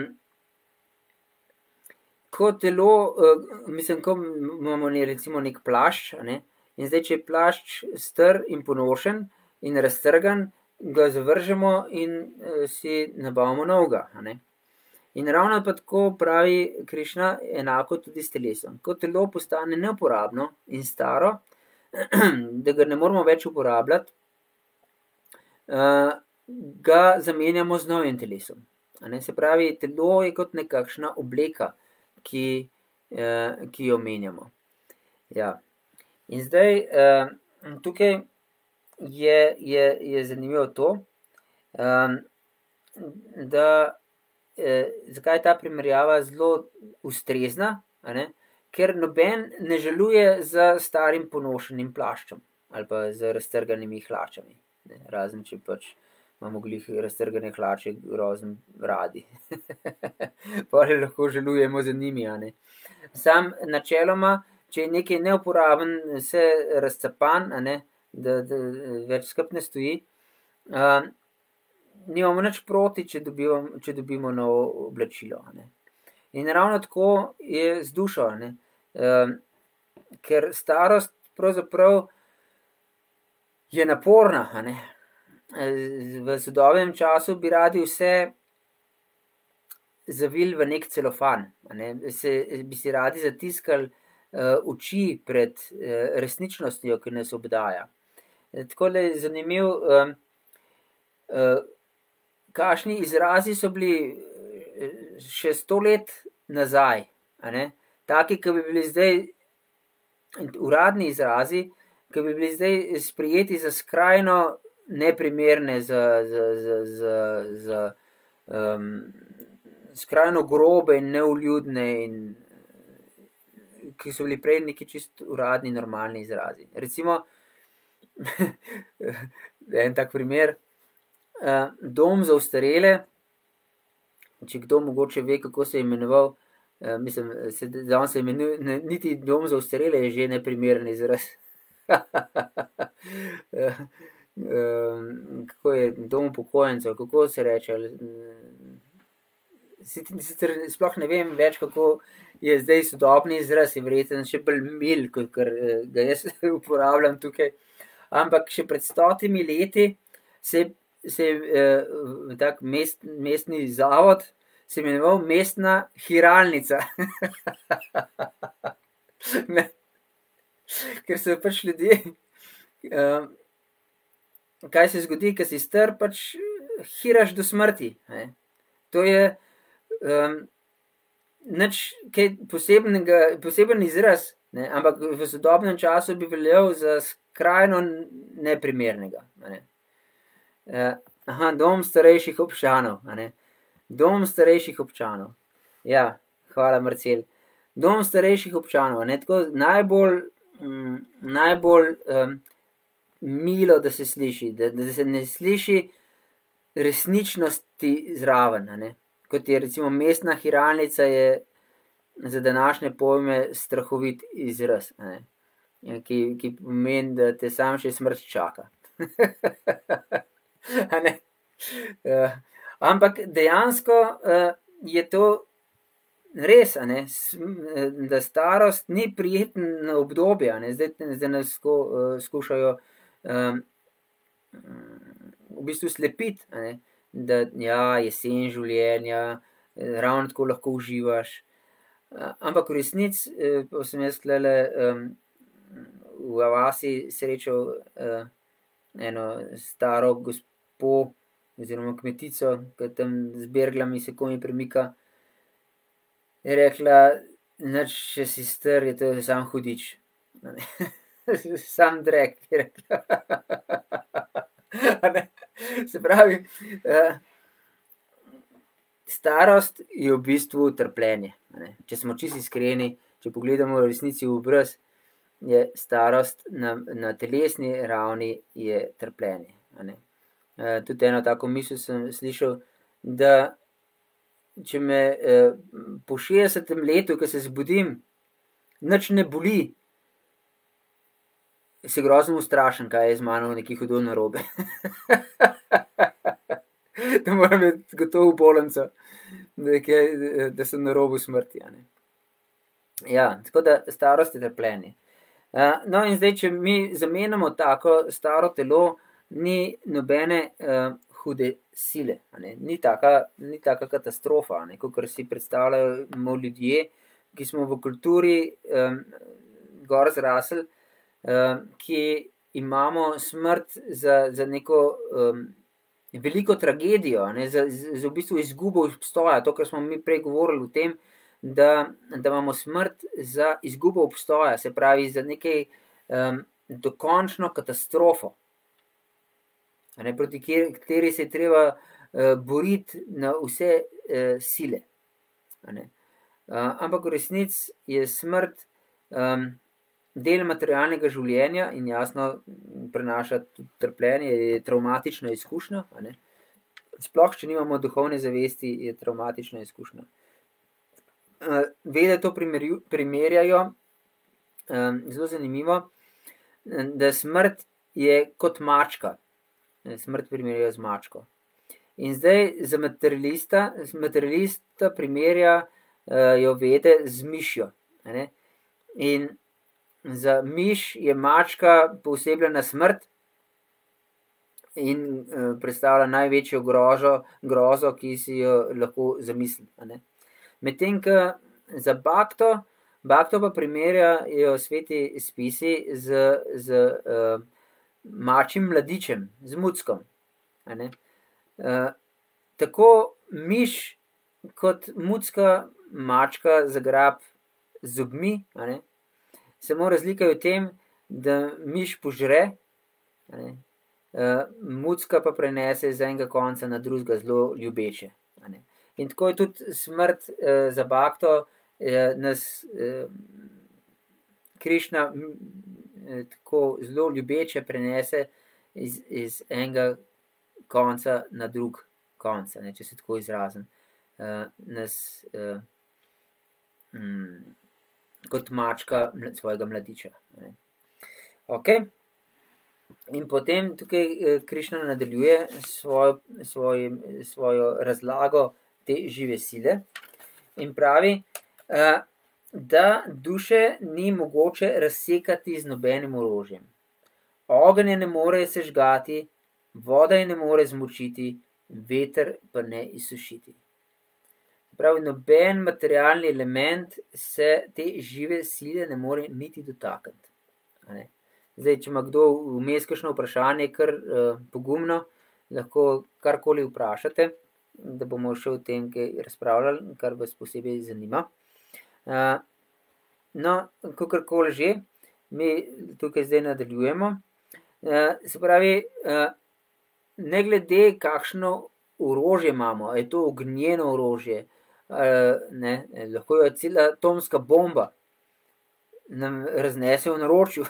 ko telo, uh, mislim, ko imamo ne, recimo nek plašč, a ne? In zdaj, če je plašč str in ponošen in raztrgan, ga zavržemo in uh, si nabavimo novega. A ne? In ravno pa tako pravi Krišna, enako tudi s telesom. Ko telo postane neuporabno in staro, da ga ne moramo več uporabljati, uh, ga zamenjamo z novim telesom. A ne? Se pravi, telo je kot nekakšna obleka, ki, uh, ki jo menjamo. Ja. In zdaj, uh, tukaj je, je, je zanimivo to, um, da eh, zakaj je ta primerjava zelo ustrezna, a ne? Ker noben ne žaluje za starim ponošenim plaščem ali pa za raztrganimi hlačami. Ne? Razen, če pač imamo glih raztrgane hlače grozno radi. Pa lahko žalujemo za njimi, a ne. Sam načeloma, če je nekaj neuporaben, se razcapan, a ne, da, da več skupaj ne stoji, uh, nimamo nič proti, če dobimo, če dobimo novo oblačilo. A ne. In ravno tako je z dušo, ne. Uh, ker starost pravzaprav je naporna, a ne. V sodobnem času bi radi vse zavili v nek celofan, a ne. Se, bi si radi zatiskali uh, oči pred uh, resničnostjo, ki nas obdaja. Takole je zanimiv, uh, uh, kakšni izrazi so bili še sto let nazaj, a ne. Taki, ki bi bili zdaj uradni izrazi, ki bi bili zdaj sprejeti za skrajno neprimerne, za, za, za, za, za um, skrajno grobe in neuljudne, in, ki so bili prej neki čist uradni, normalni izrazi. Recimo, en tak primer, uh, dom za ostarele, če kdo mogoče ve, kako se je imenoval, uh, mislim, se, da on se imenuje, ne, niti dom za ostarele je že neprimeren izraz. Um, kako je dom upokojencev, kako se reče, sicer sploh ne vem več, kako je zdaj sodobni izraz, je verjetno še bolj mil, kot ga jaz uporabljam tukaj, ampak še pred stotimi leti se, se uh, tak mest, mestni zavod se imenoval mestna hiralnica. Ker so pač ljudje, um, kaj se zgodi, ko si star, pač hiraš do smrti. Ne? To je um, nič kaj posebnega, poseben izraz, ne? Ampak v sodobnem času bi veljal za skrajno neprimernega. Ne? Uh, aha, dom starejših občanov. Ne? Dom starejših občanov. Ja, hvala, Marcel. Dom starejših občanov. Ne? Tako najbolj, um, najbolj um, milo, da se sliši, da, da se ne sliši resničnosti zraven. Ne? kot je recimo mestna hiralnica, je za današnje pojme strahovit izraz, ne, ki, ki pomeni, da te sam še smrt čaka. A ne? Uh, ampak dejansko uh, je to res, a ne, da starost ni prijetno obdobje, a ne, zdaj, zdaj nas sko, uh, skušajo um, v bistvu slepiti, a ne, da ja, jesen življenja, ravno tako lahko uživaš. Uh, ampak v resnici, uh, pa sem jaz tlele um, v vasi srečal uh, eno staro gospo oziroma kmetico, ki tam z berglami se komi premika. Je rekla, nič, če si star, je to sam hudič. Sam drek, je rekla. Se pravi, uh, starost je v bistvu trpljenje. Če smo čisto iskreni, če pogledamo v resnici v obraz, je starost na, na telesni ravni je trpljenje. Uh, tudi eno tako misel sem slišal, da če me uh, po šestdesetem letu, ko se zbudim, nič ne boli, se grozno ustrašim, kaj je z mano nekaj hudo narobe. Da moram biti gotovo bolenca, da, da sem na robu smrti. Ne? Ja, tako da starost je trpljenje. Uh, no in zdaj, če mi zamenjamo tako staro telo, ni nobene uh, hude sile, ne? Ni taka, ni taka katastrofa, ne? Kakor si predstavljajo ljudje, ki smo v kulturi um, gor zrasli, um, ki imamo smrt za, za neko um, veliko tragedijo, ne? Za, za v bistvu izgubo obstoja, to, kar smo mi prej govorili o tem, da, da imamo smrt za izgubo obstoja, se pravi za nekaj um, dokončno katastrofo, ne, proti kateri se je treba uh, boriti na vse uh, sile. Ne. Uh, ampak v resnici je smrt um, del materialnega življenja in jasno prenaša tudi trpljenje, je traumatična izkušnja. Ne. Sploh, če nimamo duhovne zavesti, je traumatična izkušnja. Uh, Vede to primerjajo, um, zelo zanimivo, da smrt je kot mačka. Smrt primerjajo z mačko. In zdaj za materialista, materialista primerja uh, jo Vede z mišjo. Ne? In za miš je mačka poosebljena smrt in uh, predstavlja največjo grožo, grozo, ki si jo lahko zamisli. Medtem, ko za bakto, bakto pa primerjajo sveti spisi z, z uh, mačjim mladičem, z muckom. Uh, tako miš kot mucka mačka zagrab z zobmi, samo razlika je v tem, da miš požre, uh, mucka pa prenese z enega konca na drugega zelo ljubeče. In tako je tudi smrt uh, za bakto, uh, nas uh, Krišna tako zelo ljubeče prenese iz, iz enega konca na drug konca, ne, če se tako izrazim. Uh, nas uh, um, kot mačka svojega mladiča. Ne. Ok. In potem tukaj uh, Krišna nadaljuje svojo, svoj, svojo razlago te žive sile in pravi, uh, da duše ni mogoče razsekati z nobenim orožjem. Ogenj ne more sežgati, voda je ne more zmočiti, veter pa ne izsušiti. Pravi, noben materialni element se te žive sile ne more niti dotakniti. Zdaj, če ima kdo vmes kakšno vprašanje, kar uh, pogumno, lahko karkoli vprašate, da bomo še o tem kaj razpravljali, kar vas posebej zanima. Uh, no, kakorkoli že, mi tukaj zdaj nadaljujemo. Uh, se pravi, uh, ne glede, kakšno orožje imamo, je to ognjeno orožje, uh, ne, lahko je cela atomska bomba, nam raznese v naročju.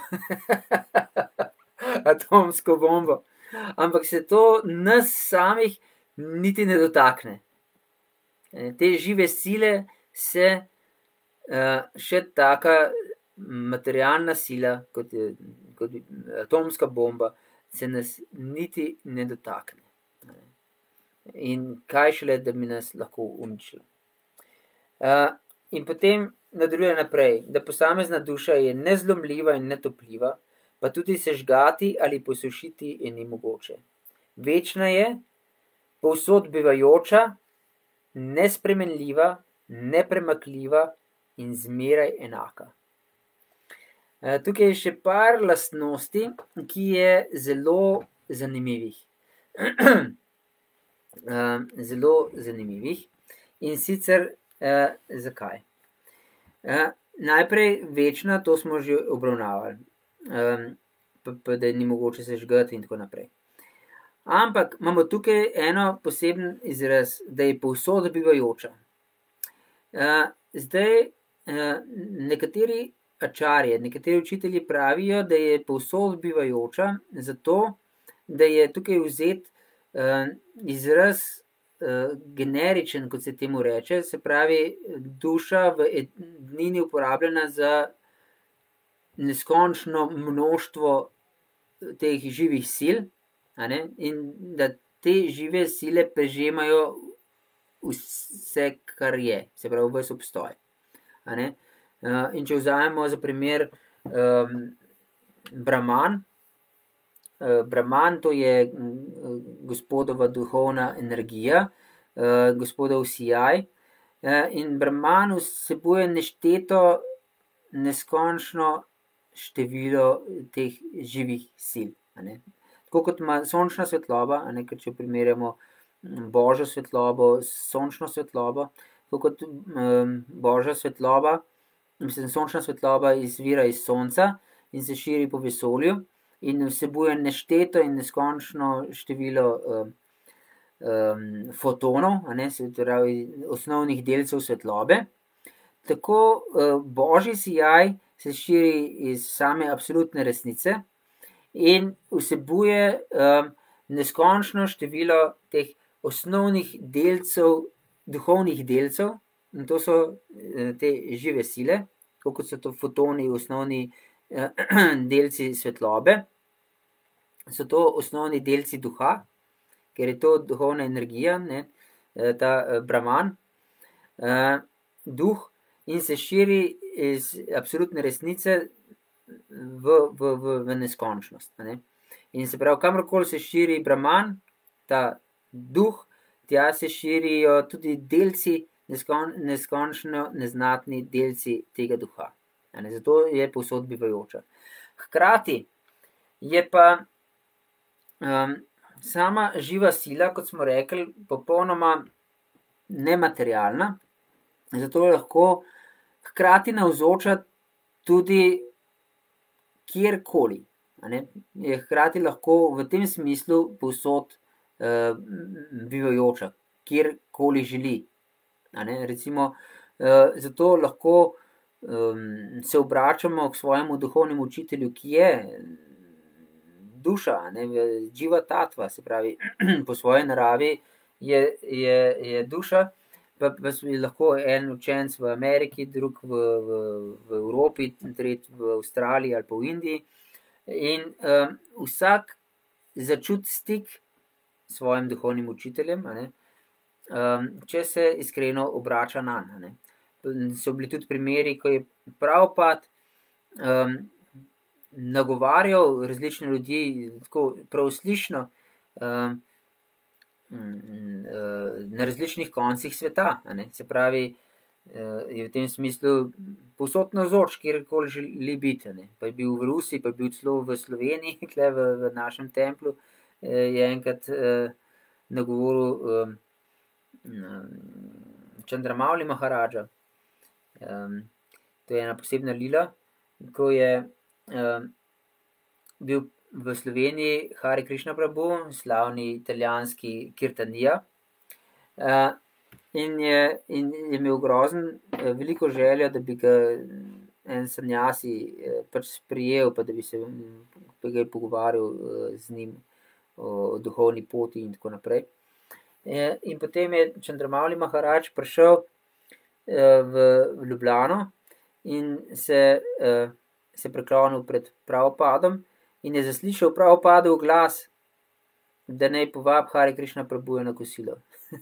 Atomsko bombo. Ampak se to nas samih niti ne dotakne. Te žive sile se uh, še taka materialna sila, kot je, kot je atomska bomba, se nas niti ne dotakne. In kaj šele, da bi nas lahko uničila. Uh, in potem nadaljuje naprej, da posamezna duša je nezlomljiva in netopljiva, pa tudi sežgati ali posušiti je ni mogoče. Večna je, povsod bivajoča, nespremenljiva, nepremakljiva in zmeraj enaka. Tukaj je še par lastnosti, ki je zelo zanimivih. Zelo zanimivih. In sicer, eh, zakaj? Eh, najprej večna, to smo že obravnavali. Um, pa, pa da ni mogoče sežgati in tako naprej. Ampak imamo tukaj eno poseben izraz, da je povsod bivajoča. Uh, zdaj, uh, nekateri ačarje, nekateri učitelji pravijo, da je povsod bivajoča, zato, da je tukaj vzet uh, izraz uh, generičen, kot se temu reče, se pravi, duša v ednini uporabljena za neskončno množstvo teh živih sil, a ne? In da te žive sile prežemajo vse, kar je, se pravi, ves obstoj. A ne? In če vzamemo za primer um, Brahman, uh, Brahman to je gospodova duhovna energija, uh, gospodov sijaj, uh, in Brahman vsebuje nešteto, neskončno število teh živih sil. A ne? Tako kot ima sončna svetloba, a ne, ker če primerjamo božjo svetlobo s sončno svetlobo, tako kot um, božja svetloba, mislim, sončna svetloba izvira iz sonca in se širi po vesolju in vsebuje nešteto in neskončno število um, um, fotonov, a ne, se pravi osnovnih delcev svetlobe. Tako uh, božji sijaj se širi iz same absolutne resnice in vsebuje um, neskončno število teh osnovnih delcev, duhovnih delcev, in to so uh, te žive sile, kot so to fotoni, osnovni uh, delci svetlobe, so to osnovni delci duha, ker je to duhovna energija, ne, ta uh, Brahman, uh, duh, in se širi iz absolutne resnice v, v, v, v neskončnost. Ne? In se pravi, kamorkoli se širi Brahman, ta duh, tja se širijo tudi delci, neskon, neskončno neznatni delci tega duha. Ne? Zato je povsod bivajoča. Hkrati je pa um, sama živa sila, kot smo rekli, popolnoma nematerialna, zato lahko hkrati navzoča tudi kjerkoli. Je hkrati lahko v tem smislu povsod uh, bivajoča, kjerkoli želi. Recimo, uh, zato lahko um, se obračamo k svojemu duhovnemu učitelju, ki je duša, ne, dživa tatva, se pravi, po svoji naravi je, je, je duša. Pa, pa je lahko en učenec v Ameriki, drug v, v, v Evropi, tretji v Avstraliji ali pa v Indiji. In um, vsak začuti stik s svojim duhovnim učiteljem, a ne, um, če se iskreno obrača nanj. A ne. So bili tudi primeri, ko je Prabhupada um, nagovarjal različne ljudi, tako prav slišno, um, na različnih koncih sveta. Ne? Se pravi, je v tem smislu povsod navzoč, kjerkoli želi biti. Ne? Pa je bil v Rusiji, pa je bil celo v Sloveniji, tukaj v, v našem templu, je enkrat eh, nagovoril eh, Čandramauli Maharadža. Um, to je ena posebna lila, ko je eh, bil v Sloveniji Hari Krišna Prabhu, slavni italijanski kirtanija, uh, in, je, in je imel grozen uh, veliko željo, da bi ga en sanjasi uh, pač sprijel, pa da bi se pa ga pogovarjal uh, z njim o, o duhovni poti in tako naprej. In potem je Čandramauli Maharač prišel v Ljubljano in se, se preklonil pred Prabhupadom in je zaslišal Prabhupadov glas, da naj povab Hare Krišna Prabhuja na kosilo.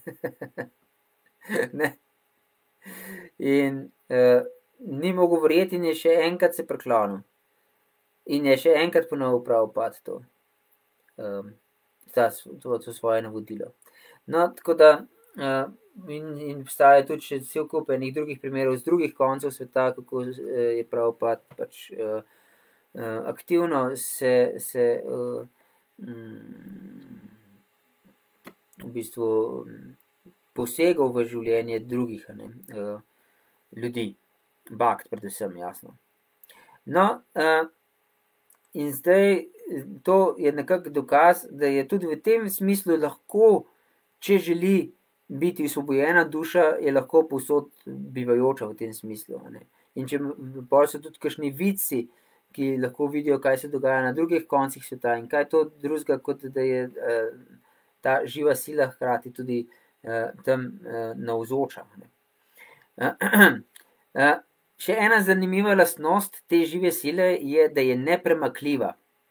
Ne. In uh, ni mogel verjeti in je še enkrat se preklonil. In je še enkrat ponovil Prabhupad to. Um, ta, to, to svoje navodilo. No, tako da uh, in, in obstaja tudi še cel kup enih drugih primerov z drugih koncev sveta, kako je Prabhupad pač uh, uh, aktivno se, se uh, um, v bistvu posegal v življenje drugih, ne, uh, ljudi. Bakt predvsem, jasno. No, uh, in zdaj to je nekako dokaz, da je tudi v tem smislu lahko, če želi biti osvobojena duša, je lahko povsod bivajoča v tem smislu. Ne. In če bolj so tudi kakšni vidci, ki lahko vidijo, kaj se dogaja na drugih koncih sveta in kaj je to drugega, kot da je uh, ta živa sila hkrati tudi uh, tam uh, navzoča. Ne. Uh, uh, še ena zanimiva lastnost te žive sile je, da je nepremakljiva.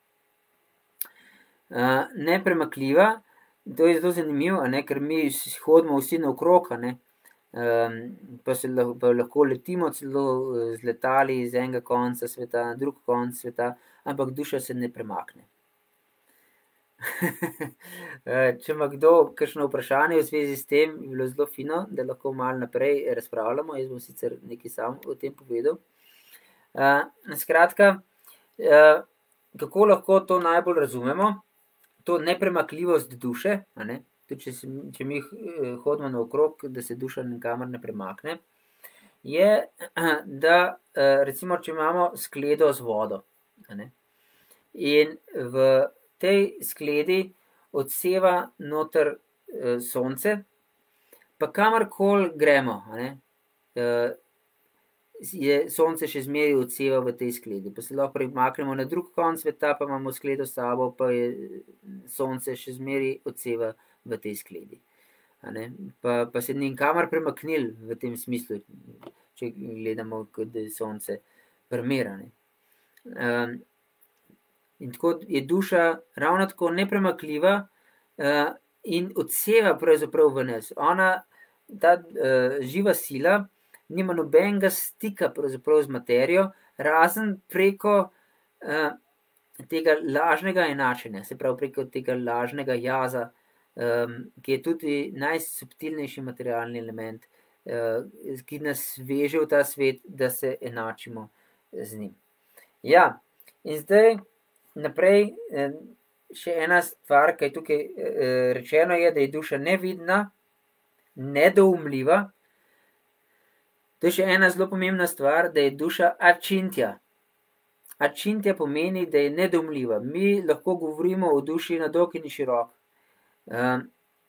Uh, nepremakljiva, to je zelo zanimivo, ne, ker mi hodimo vsi naokrog, ne, um, pa se lahko, pa lahko letimo celo z letali iz enega konca sveta na drug konc sveta, ampak duša se ne premakne. Če ima kdo kakšno vprašanje v zvezi s tem, je bilo zelo fino, da lahko malo naprej razpravljamo. Jaz bom sicer nekaj sam o tem povedal. Uh, skratka, uh, kako lahko to najbolj razumemo, to nepremakljivost duše, a ne? Tudi če, se, če mi hodimo naokrog, da se duša nikamor ne premakne, je, da recimo, če imamo skledo z vodo, a ne? In v tej skledi odseva noter e, sonce, pa kamorkoli gremo, a ne, e, je sonce še zmeraj odseva v tej skledi. Pa se lahko premaknemo na drug konc sveta, pa imamo skledo s sabo, pa je sonce še zmeraj odseva v tej skledi. A ne, pa, pa se ni nikamor premaknil v tem smislu, če gledamo, kot da je sonce primerane. Um, In tako je duša ravno tako nepremakljiva uh, in odseva pravzaprav v nas. Ona, ta uh, živa sila, nima nobenega stika pravzaprav z materijo, razen preko uh, tega lažnega enačenja, se pravi preko tega lažnega jaza, um, ki je tudi najsubtilnejši materialni element, uh, ki nas veže v ta svet, da se enačimo z njim. Ja, in zdaj naprej, še ena stvar, kaj tukaj rečeno je, da je duša nevidna, nedoumljiva. To je še ena zelo pomembna stvar, da je duša ačintja. Ačintja pomeni, da je nedoumljiva. Mi lahko govorimo o duši na dolg in širok. Um,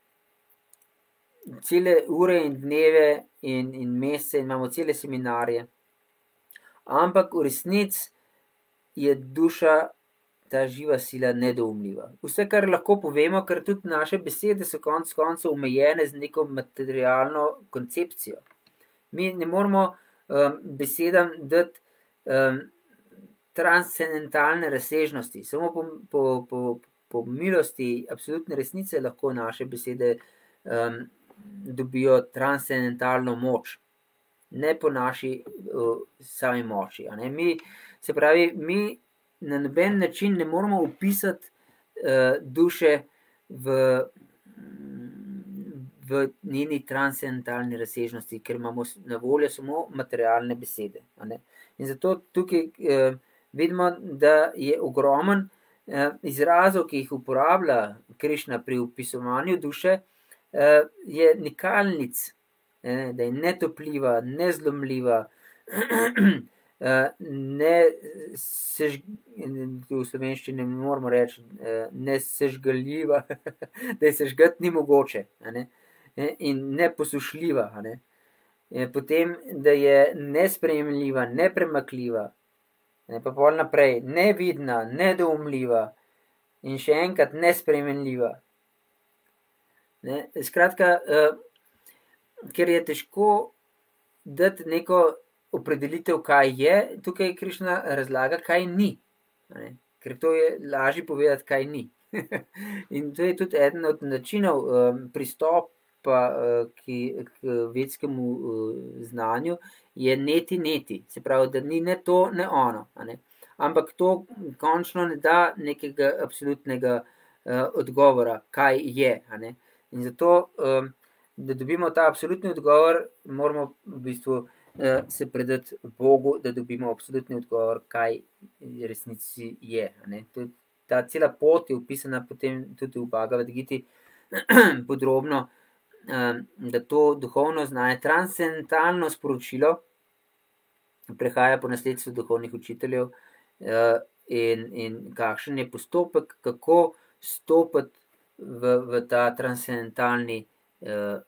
cele ure in dneve in, in mesece, imamo cele seminarje. Ampak v resnici je duša, ta živa sila, nedoumljiva. Vse, kar lahko povemo, ker tudi naše besede so konec koncev omejene z neko materialno koncepcijo. Mi ne moramo um, besedam dati um, transcendentalne razsežnosti. Samo po, po, po, po milosti absolutne resnice lahko naše besede um, dobijo transcendentalno moč. Ne po naši uh, sami moči. A ne? Mi, se pravi, mi na noben način ne moramo opisati uh, duše v, v njeni transcendentalni razsežnosti, ker imamo na voljo samo materialne besede. A ne? In zato tukaj uh, vidimo, da je ogromen uh, izrazov, ki jih uporablja Krišna pri opisovanju duše, uh, je nikalnic, eh, da je netopljiva, nezlomljiva, ne sež, v slovenščini ne moramo reči, nesežgaljiva, da je sežgati ni mogoče, a ne? In neposušljiva, a ne? Potem, da je nesprejemljiva, nepremakljiva, ne? Pa pol naprej, nevidna, nedoumljiva in še enkrat nesprejemljiva. Ne? Skratka, uh, ker je težko dati neko opredelitev, kaj je, tukaj Krišna razlaga, kaj ni. Ne? Ker to je lažje povedati, kaj ni. In to je tudi eden od načinov um, pristopa uh, ki, k vedskemu uh, znanju, je neti neti. Se pravi, da ni ne to, ne ono. Ne? Ampak to končno ne da nekega absolutnega uh, odgovora, kaj je. Ne? In zato, um, da dobimo ta absolutni odgovor, moramo v bistvu uh, se predati Bogu, da dobimo absolutni odgovor, kaj v resnici je. Ne? To, ta cela pot je opisana potem tudi v Bhagavad Giti podrobno, um, da to duhovno znanje, transcendentalno sporočilo prehaja po nasledstvu duhovnih učiteljev uh, in, in kakšen je postopek, kako stopiti v, v ta transcendentalni uh,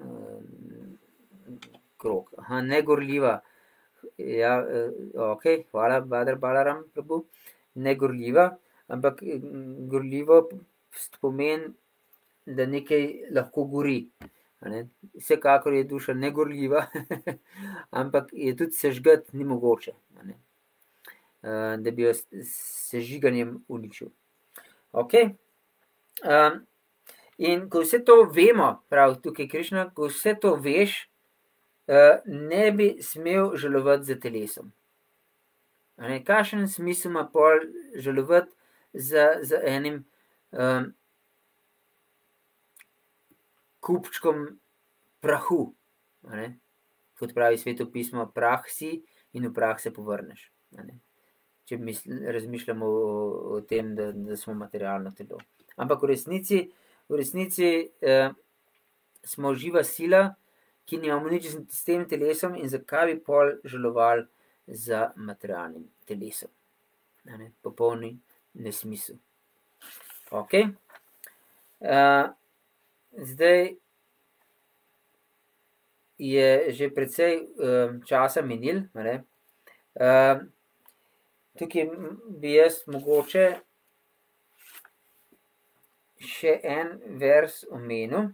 uh, krog. Aha, negorljiva. Ja, uh, ok, hvala, Badar Balaram, Prabhu. Negorljiva, ampak gorljivo pomeni, da nekaj lahko gori. Ne? Vsekakor je duša negorljiva, ampak je tudi sežgati ni mogoče, ne? Uh, da bi jo s sežiganjem uničil. Ok. Um, in ko vse to vemo, prav tukaj Krišna, ko vse to veš, uh, ne bi smel žalovati za telesom. Ne? Kakšen smisel ima pol žalovati za, za enim um, kupčkom prahu, ne? Kot pravi Sveto pismo, prah si in v prah se povrneš. Ne? Če misl, razmišljamo o, o tem, da, da smo materialno telo. Ampak v resnici, v resnici eh, smo živa sila, ki nimamo nič s tem telesom in zakaj bi pol žalovali za materialnim telesom. Ne? Popolni nesmisel. Ok. Uh, zdaj je že precej uh, časa minil. Ne? Uh, tukaj bi jaz mogoče še en vers omenil.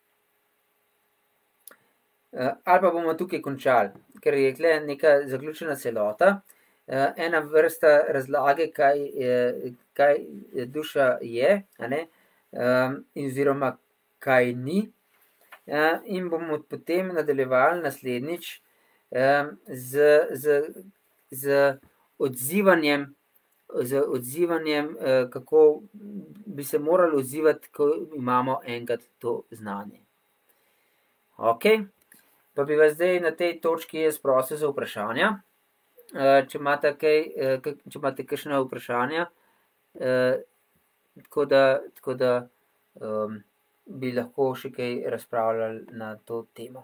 Uh, ali pa bomo tukaj končali, ker je tle neka zaključena celota. Uh, ena vrsta razlage, kaj, je, kaj duša je, a ne? Um, in oziroma kaj ni. Uh, in bomo potem nadaljevali naslednjič um, z, z, z odzivanjem, z odzivanjem uh, kako bi se morali odzivati, ko imamo enkrat to znanje. Ok. Pa bi vas zdaj na tej točki jaz prosil za vprašanja. Uh, če imate kaj, uh, če imate kakšna vprašanja, uh, tako da, tako da um, bi lahko še kaj razpravljali na to temo.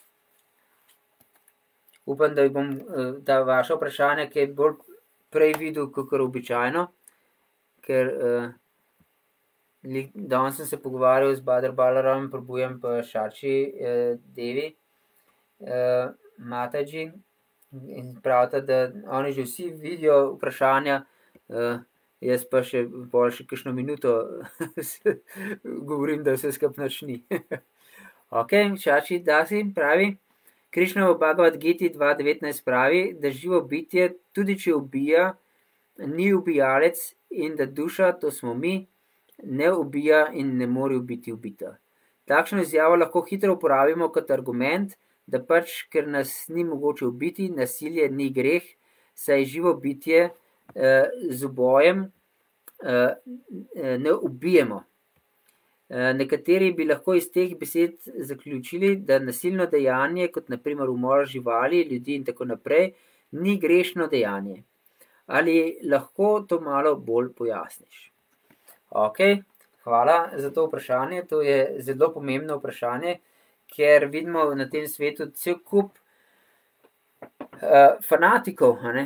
Upam, da bom uh, ta vaša vprašanja kaj bolj prej videl, kakor običajno, ker uh, danes sem se pogovarjal z Badar Balaram, Prabhujem pa Šači uh, Devi, uh, Mataji, in pravite, da oni že vsi vidijo vprašanja, uh, jaz pa še bolj še kakšno minuto govorim, da vse skup nič ni. Ok, Šači Dasi pravi, Krišna v Bhagavad Giti dva devetnajst pravi, da živo bitje, tudi če ubija, ni ubijalec in da duša, to smo mi, ne ubija in ne more biti ubita. Takšno izjavo lahko hitro uporabimo kot argument, da pač, ker nas ni mogoče ubiti, nasilje ni greh, saj živo bitje eh, z ubojem eh, ne ubijemo. Eh, nekateri bi lahko iz teh besed zaključili, da nasilno dejanje, kot naprimer umor živali, ljudi in tako naprej, ni grešno dejanje. Ali lahko to malo bolj pojasniš? Ok, hvala za to vprašanje. To je zelo pomembno vprašanje, ker vidimo na tem svetu cel kup uh, fanatikov, ne?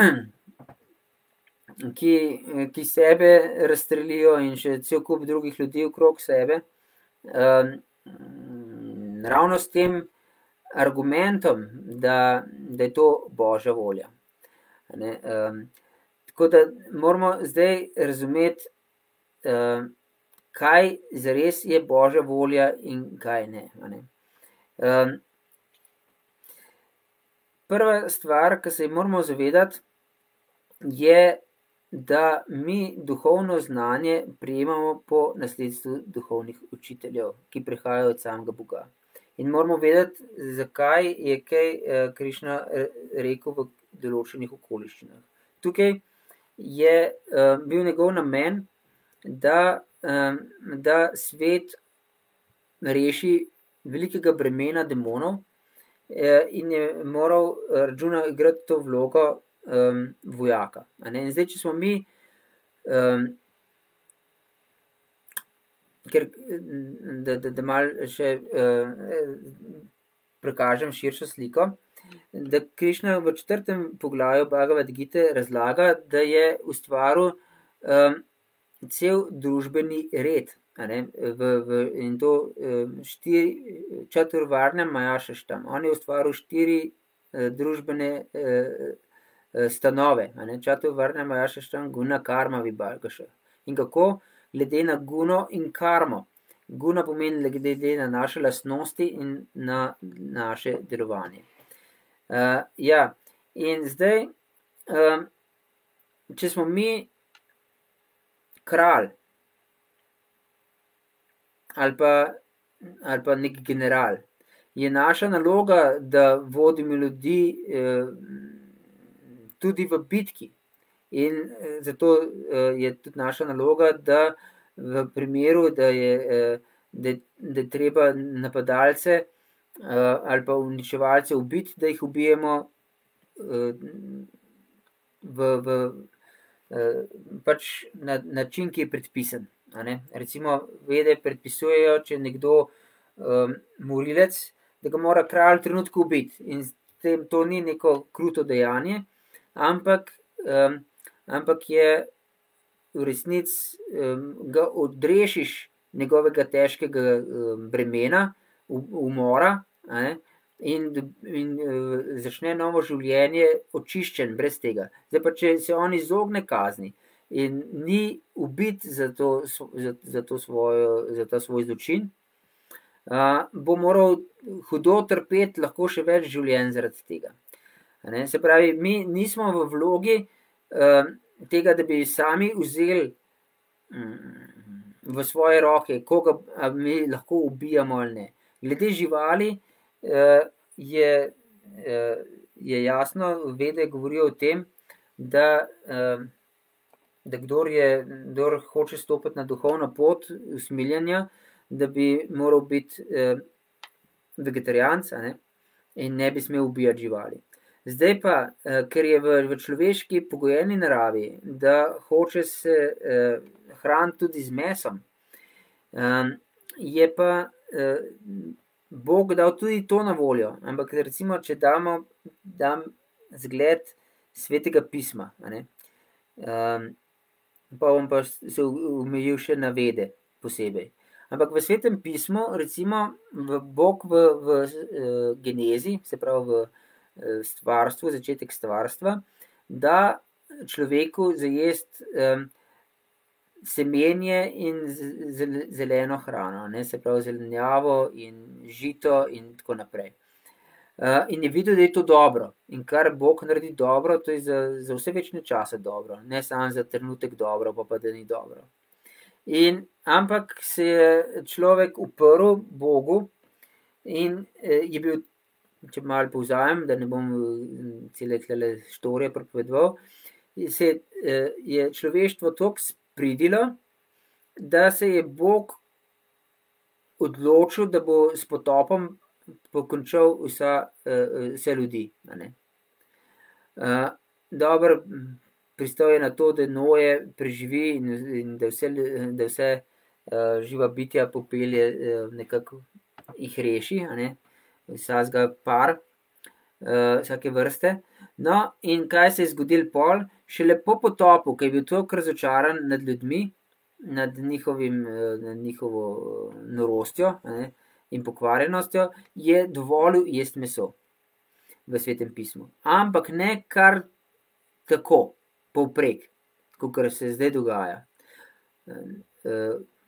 ki, ki sebe razstrelijo in še cel kup drugih ljudi okrog sebe. Um, ravno s tem argumentom, da, da je to Božja volja. Ne? Um, tako da moramo zdaj razumeti, uh, kaj zares je Božja volja in kaj ne. ne. Um, prva stvar, ki se moramo zavedati, je, da mi duhovno znanje prejemamo po nasledstvu duhovnih učiteljev, ki prihajajo od samega Boga. In moramo vedeti, zakaj je kaj Krišna rekel v določenih okoliščinah. Tukaj je uh, bil njegov namen, da, um, da svet reši velikega bremena demonov eh, in je moral Arjuna igrati to vlogo um, vojaka. A ne? In zdaj, če smo mi, um, ker, da, da, da malo še uh, prikažem širšo sliko, da Krišna v četrtem poglavju Bhagavad Gite razlaga, da je ustvaril um, cel družbeni red, a ne, v, v, in to um, štiri, čaturvarnem majašeštam. On je ustvaril štiri uh, družbene uh, stanove, a ne, čaturvarnem majašeštam guna karma vibhagaša. In kako? Glede na guno in karmo. Guna pomeni glede na naše lastnosti in na naše delovanje. Uh, ja, in zdaj, um, če smo mi kralj ali pa, ali pa nek general, je naša naloga, da vodimo ljudi eh, tudi v bitki. In eh, zato eh, je tudi naša naloga, da v primeru, da je, eh, da, da je treba napadalce eh, ali pa uničevalce ubiti, da jih ubijemo eh, v, v eh, pač na način, ki je predpisan. A ne? Recimo vede predpisujejo, če je nekdo um, morilec, da ga mora kralj v trenutku ubiti. In tem, to ni neko kruto dejanje, ampak, um, ampak je v resnici um, ga odrešiš njegovega težkega um, bremena, umora, a ne? In, in uh, začne novo življenje očiščen brez tega. Zdaj pa, če se on izogne kazni in ni ubit za, to, za, za, to svojo, za ta svoj zločin, uh, bo moral hudo trpeti lahko še več življenj zaradi tega. Ne? Se pravi, mi nismo v vlogi uh, tega, da bi sami vzeli um, v svoje roke, koga mi lahko ubijamo ali ne. Glede živali uh, je, uh, je jasno, vede govorijo o tem, da uh, da kdor, je, kdor hoče stopiti na duhovno pot usmiljenja, da bi moral biti eh, vegetarijanc, ne? In ne bi smel ubijati živali. Zdaj pa, eh, ker je v, v človeški pogojeni naravi, da hoče se eh, hraniti tudi z mesom, eh, je pa eh, Bog dal tudi to na voljo. Ampak recimo, če damo, dam zgled Svetega pisma, a ne? Eh, pa bom pa se omejil še na vede posebej. Ampak v Svetem pismu, recimo v Bog v, v uh, genezi, se pravi v uh, stvarstvu, začetek stvarstva, da človeku zajest um, semenje in zeleno hrano, ne, se pravi zelenjavo in žito in tako naprej. Uh, in je videl, da je to dobro. In kar Bog naredi dobro, to je za, za vse večne čase dobro. Ne samo za trenutek dobro, pa pa da ni dobro. In, ampak se je človek uprl Bogu in eh, je bil, če malo povzajem, da ne bom cele tle štorije pripovedoval, se eh, je človeštvo toliko spridilo, da se je Bog odločil, da bo s potopom pokončal vsa, vse ljudi. Uh, dobro, pristal je na to, da Noje preživi in, in da vse, da vse uh, živa bitja popelje, uh, nekako jih reši, a ne? Vsakega par, uh, vsake vrste. No, in kaj se je zgodil pol? Šele po potopu, ki je bil toliko razočaran nad ljudmi, nad, njihovim, nad njihovo norostjo, a ne? In pokvarjenostjo, je dovolil jesti meso v Svetem pismu. Ampak ne kar tako, povprek, kot se zdaj dogaja.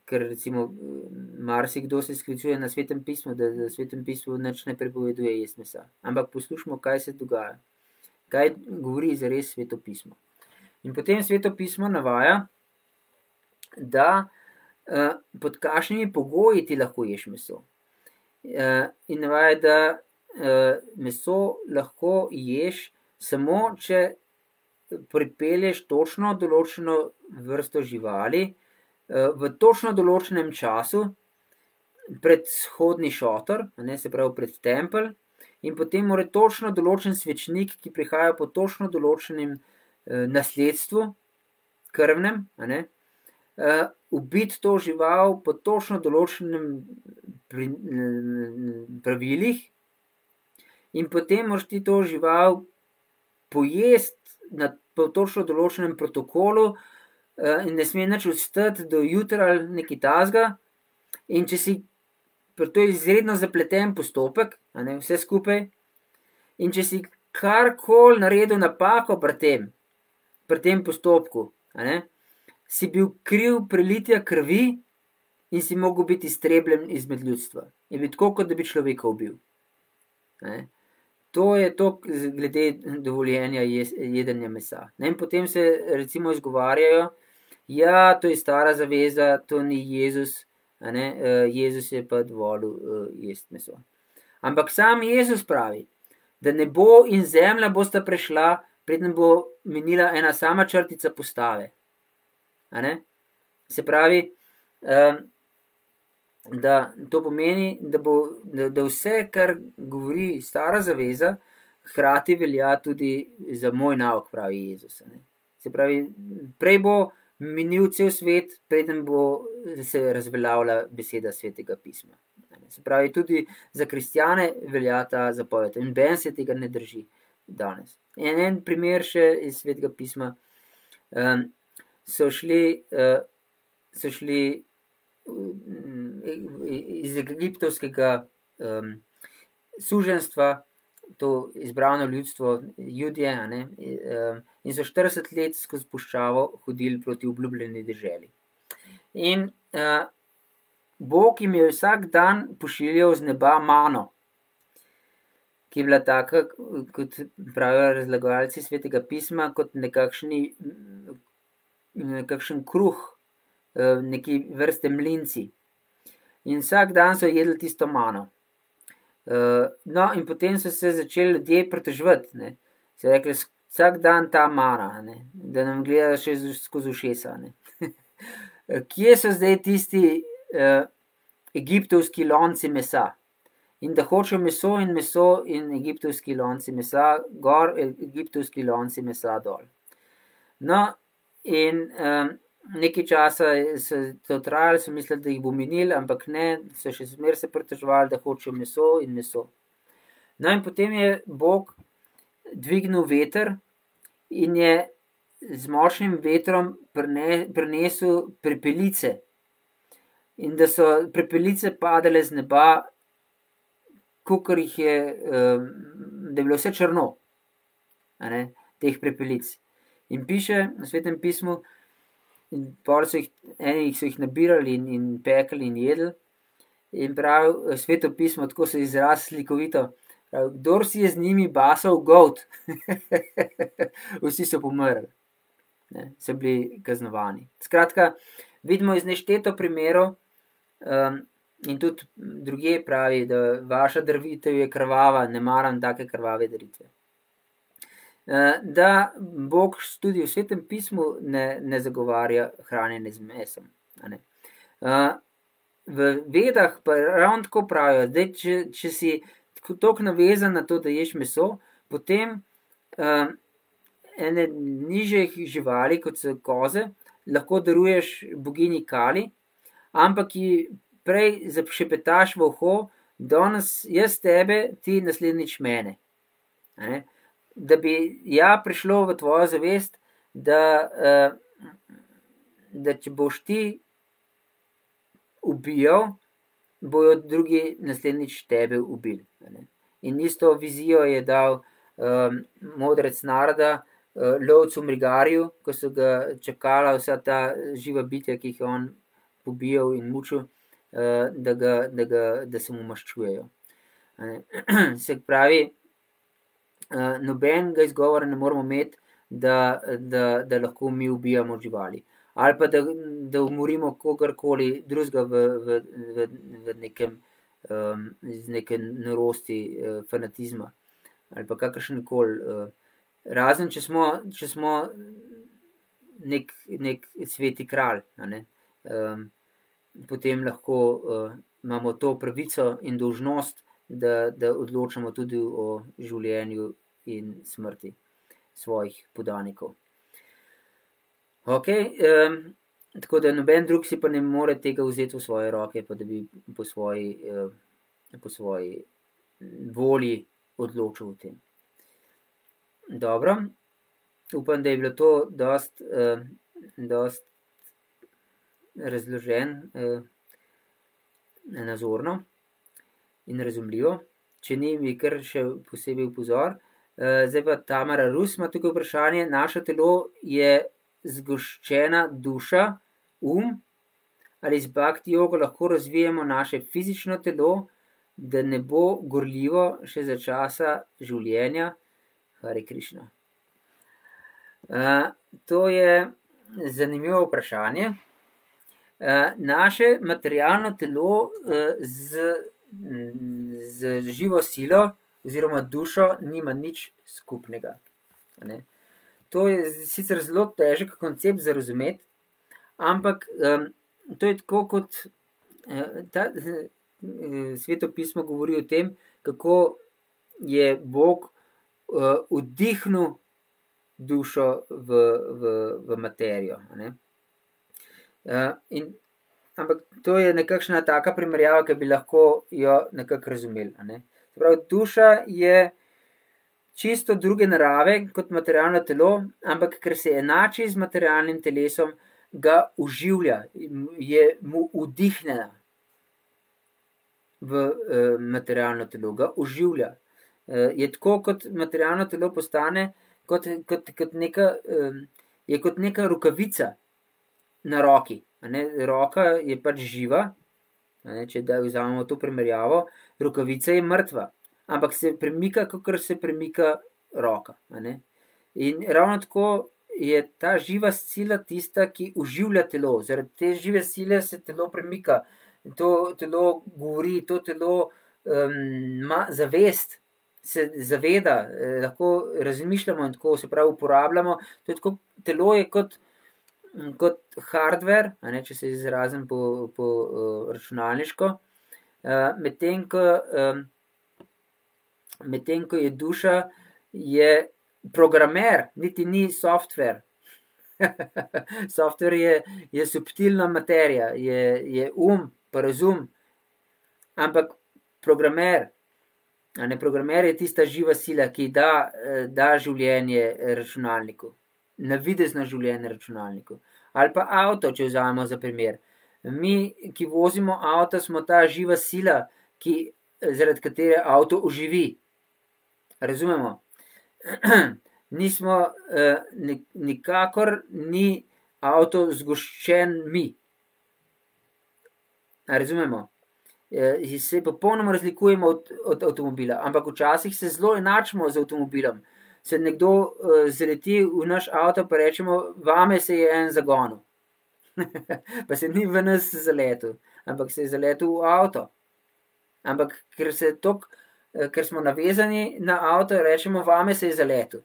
ker recimo marsikdo se sklicuje na Svetem pismu, da v Svetem pismu nič ne prepoveduje jesti mesa. Ampak poslušajmo, kaj se dogaja. Kaj govori zares Sveto pismo. In potem Sveto pismo navaja, da uh, pod kakšnimi pogoji ti lahko ješ meso. Uh, in navaja, da uh, meso lahko ješ samo, če pripelješ točno določeno vrsto živali v točno določenem času pred shodni šotor, ne, se pravi pred tempelj, in potem mora točno določen svečnik, ki prihaja po točno določenem eh, nasledstvu krvnem, ne, eh, ubiti to žival po točno določenem pri, eh, pravilih, in potem moraš ti to žival pojesti na, po točno določenem protokolu, in ne sme nič ostati do jutra ali nekaj takega. In če si, to je izredno zapleten postopek, a ne, vse skupaj, in če si karkoli naredil napako pri tem, pri tem postopku, a ne, si bil kriv prelitja krvi in si mogel biti iztrebljen izmed ljudstva. Je bil tako, kot da bi človeka ubil. A ne. To je to glede dovoljenja jedenja mesa. Ne, in potem se recimo izgovarjajo, ja, to je stara zaveza, to ni Jezus, a ne, Jezus je pa dovolil jesti meso. Ampak sam Jezus pravi, da nebo in zemlja bosta prešla, preden bo minila ena sama črtica postave. A ne? Se pravi, da to pomeni, da, bo, da, da vse, kar govori stara zaveza, hkrati velja tudi za moj nauk, pravi Jezus. A ne? Se pravi, prej bo minil cel svet, preden bo se razveljavila beseda Svetega pisma. Se pravi, tudi za kristjane velja ta zapoved in ben se tega ne drži danes. En, en primer še iz Svetega pisma. Um, so šli, uh, so šli iz egiptovskega um, suženstva, to izbrano ljudstvo, Judje, a ne, in so štirideset let skozi puščavo hodili proti obljubljeni deželi. In uh, Bog jim je vsak dan pošiljal z neba mano, ki je bila taka, kot pravijo razlagovalci Svetega pisma, kot nekakšni, nekakšen kruh, neki vrste mlinci. In vsak dan so jedli tisto mano. Uh, no, in potem so se začeli ljudje pritoževati, ne. So rekli, vsak dan ta mana, ne, da nam gleda še skozi ušesa. Ne. Kje so zdaj tisti uh, egiptovski lonci mesa? In da hočejo meso in meso in egiptovski lonci mesa gor, egiptovski lonci mesa dol. No, in um, nekaj časa so to trajali, so mislili, da jih bo minili, ampak ne, so še zmer se pritoževali, da hočejo meso in meso. No, in potem je Bog dvignil veter in je z močnim vetrom prinesel prepelice. In da so prepelice padale z neba, kakor jih je, da je bilo vse črno, a ne, teh prepelic. In piše na Svetem pismu, in pol so jih, eni so jih nabirali in, in pekli in jedli. In prav Sveto pismo, tako se izraz slikovito, prav, kdor si je z njimi basal gold, vsi so pomrli, ne, so bili kaznovani. Skratka, vidimo iz nešteto primerov, um, in tudi drugje pravi, da vaša daritev je krvava, ne maram take krvave daritve. Da Bog tudi v Svetem pismu ne, ne zagovarja hranjenje z mesom. Ne. V Vedah pa ravno tako pravijo, da če, če si toliko navezan na to, da ješ meso, potem um, ene nižjih živali, kot so koze, lahko daruješ boginji Kali, ampak ji prej zašepetaš v uho, danes jaz tebe, ti naslednjič mene. Ne. Da bi ja prišlo v tvojo zavest, da, da če boš ti ubijal, bojo drugi naslednjič tebe ubili. In isto vizijo je dal um, modrec naroda, uh, lovcu Mrigarju, ko so ga čakala vsa ta živa bitja, ki jih je on pobijal in mučil, da, ga, da, ga, da se mu maščujejo. Se pravi, nobenega izgovora ne moramo imeti, da, da, da lahko mi ubijamo živali. Ali pa da, da umorimo kogarkoli drugega v, v, v, v nekem, um, z neke norosti, uh, fanatizma ali pa kakršenkoli. Uh, razen, če smo, če smo nek, nek sveti kralj, a ne, um, potem lahko uh, imamo to pravico in dolžnost, da, da odločamo tudi o življenju in smrti svojih podanikov. Ok, um, tako da noben drug si pa ne more tega vzeti v svoje roke, pa da bi po svoji, uh, po svoji volji odločil o tem. Dobro, upam, da je bilo to dost, uh, dost razložen, uh, nazorno in razumljivo. Če ni, mi kar še posebej upozor. Uh, zdaj pa Tamara Rus ima tukaj vprašanje. Naše telo je zgoščena duša, um, ali z bhakti jogo lahko razvijemo naše fizično telo, da ne bo gorljivo še za časa življenja. Hare Krišna. Uh, to je zanimivo vprašanje. Uh, naše materialno telo uh, z z živo silo oziroma dušo nima nič skupnega. Ne? To je sicer zelo težek koncept za razumeti, ampak um, to je tako kot uh, ta, uh, Sveto pismo govori o tem, kako je Bog uh, vdihnil dušo v, v, v materijo. Ne? Uh, in Ampak to je nekakšna taka primerjava, ki bi lahko jo nekako razumeli. Ne? Prav, duša je čisto druge narave kot materialno telo, ampak ker se enači z materialnim telesom, ga uživlja, je mu vdihnjena v uh, materialno telo, ga uživlja. Uh, je tako, kot materialno telo postane, kot, kot, kot neka, uh, je kot neka rokavica na roki. Ne, roka je pač živa, ne, če da vzamemo to primerjavo, rokavica je mrtva, ampak se premika, kakor se premika roka. Ne. In ravno tako je ta živa sila tista, ki uživlja telo. Zaradi te žive sile se telo premika, to telo govori, to telo um, ima zavest, se zaveda, eh, lahko razmišljamo in tako se pravi uporabljamo. To je tako, telo je kot kot hardware, a ne, če se izrazim po, po uh, računalniško, uh, medtem ko, um, medtem ko je duša, je programer, niti ni software. Software je, je subtilna materija, je, je um, pa razum, ampak programer, a ne, programer je tista živa sila, ki da, da življenje računalniku. Navidezno življenje računalniku. Ali pa avto, če vzamemo za primer. Mi, ki vozimo avto, smo ta živa sila, ki, zaradi katere avto oživi. Razumemo? Nismo, nikakor ni avto zgoščen mi. Razumemo? Se popolnoma razlikujemo od, od avtomobila, ampak včasih se zelo enačimo z avtomobilom. Se nekdo uh, zaleti v naš avto, pa rečemo, vame se je en zagonil. Pa se ni v nas zaletel, ampak se je zaletel v avto. Ampak ker, se tok, uh, ker smo navezani na avto, rečemo, vame se je zaletel.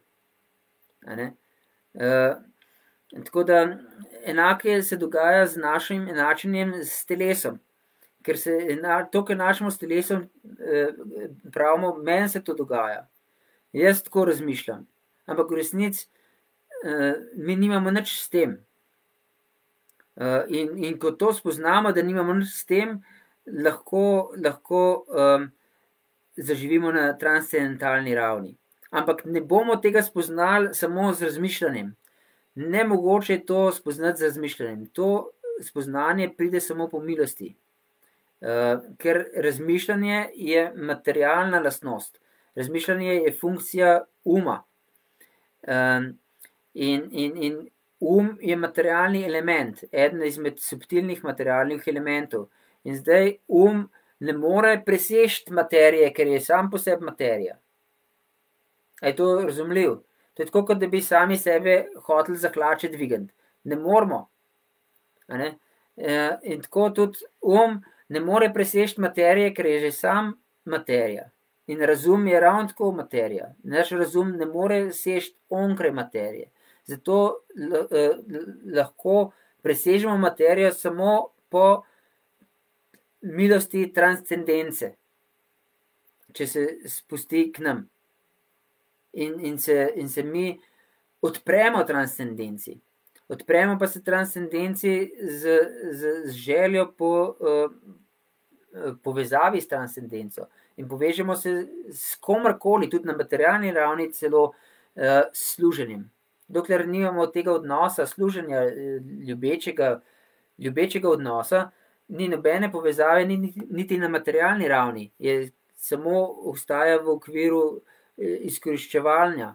Uh, tako da enake se dogaja z našim enačenjem s telesom. Ker se toliko enačimo s telesom, uh, pravimo, meni se to dogaja. Jaz tako razmišljam, ampak v resnici uh, mi nimamo nič s tem. Uh, in, in ko to spoznamo, da nimamo nič s tem, lahko, lahko um, zaživimo na transcendentalni ravni. Ampak ne bomo tega spoznali samo z razmišljanjem. Nemogoče je to spoznati z razmišljanjem. To spoznanje pride samo po milosti. Uh, ker razmišljanje je materialna lastnost. Razmišljanje je funkcija uma. Um, in, in, in um je materialni element, eden izmed subtilnih materialnih elementov. In zdaj um ne more preseči materije, ker je sam po sebi materija. A je to razumljiv? To je tako, kot da bi sami sebe hoteli za hlače dvigati. Ne moramo. A ne? E, in tako tudi um ne more preseči materije, ker je že sam materija. In razum je ravno tako materija. Naš razum ne more seči onkraj materije. Zato lahko presežemo materijo samo po milosti transcendence, če se spusti k nam. In, in, se, in se mi odpremo transcendenci. Odpremo pa se transcendenci z, z, z željo po uh, povezavi s transcendenco. In povežemo se s komorkoli, tudi na materialni ravni, celo uh, služenjem. Dokler nimamo tega odnosa, služenja, ljubečega, ljubečega odnosa, ni nobene povezave, niti, niti na materialni ravni. Je samo obstaja v okviru izkoriščevanja.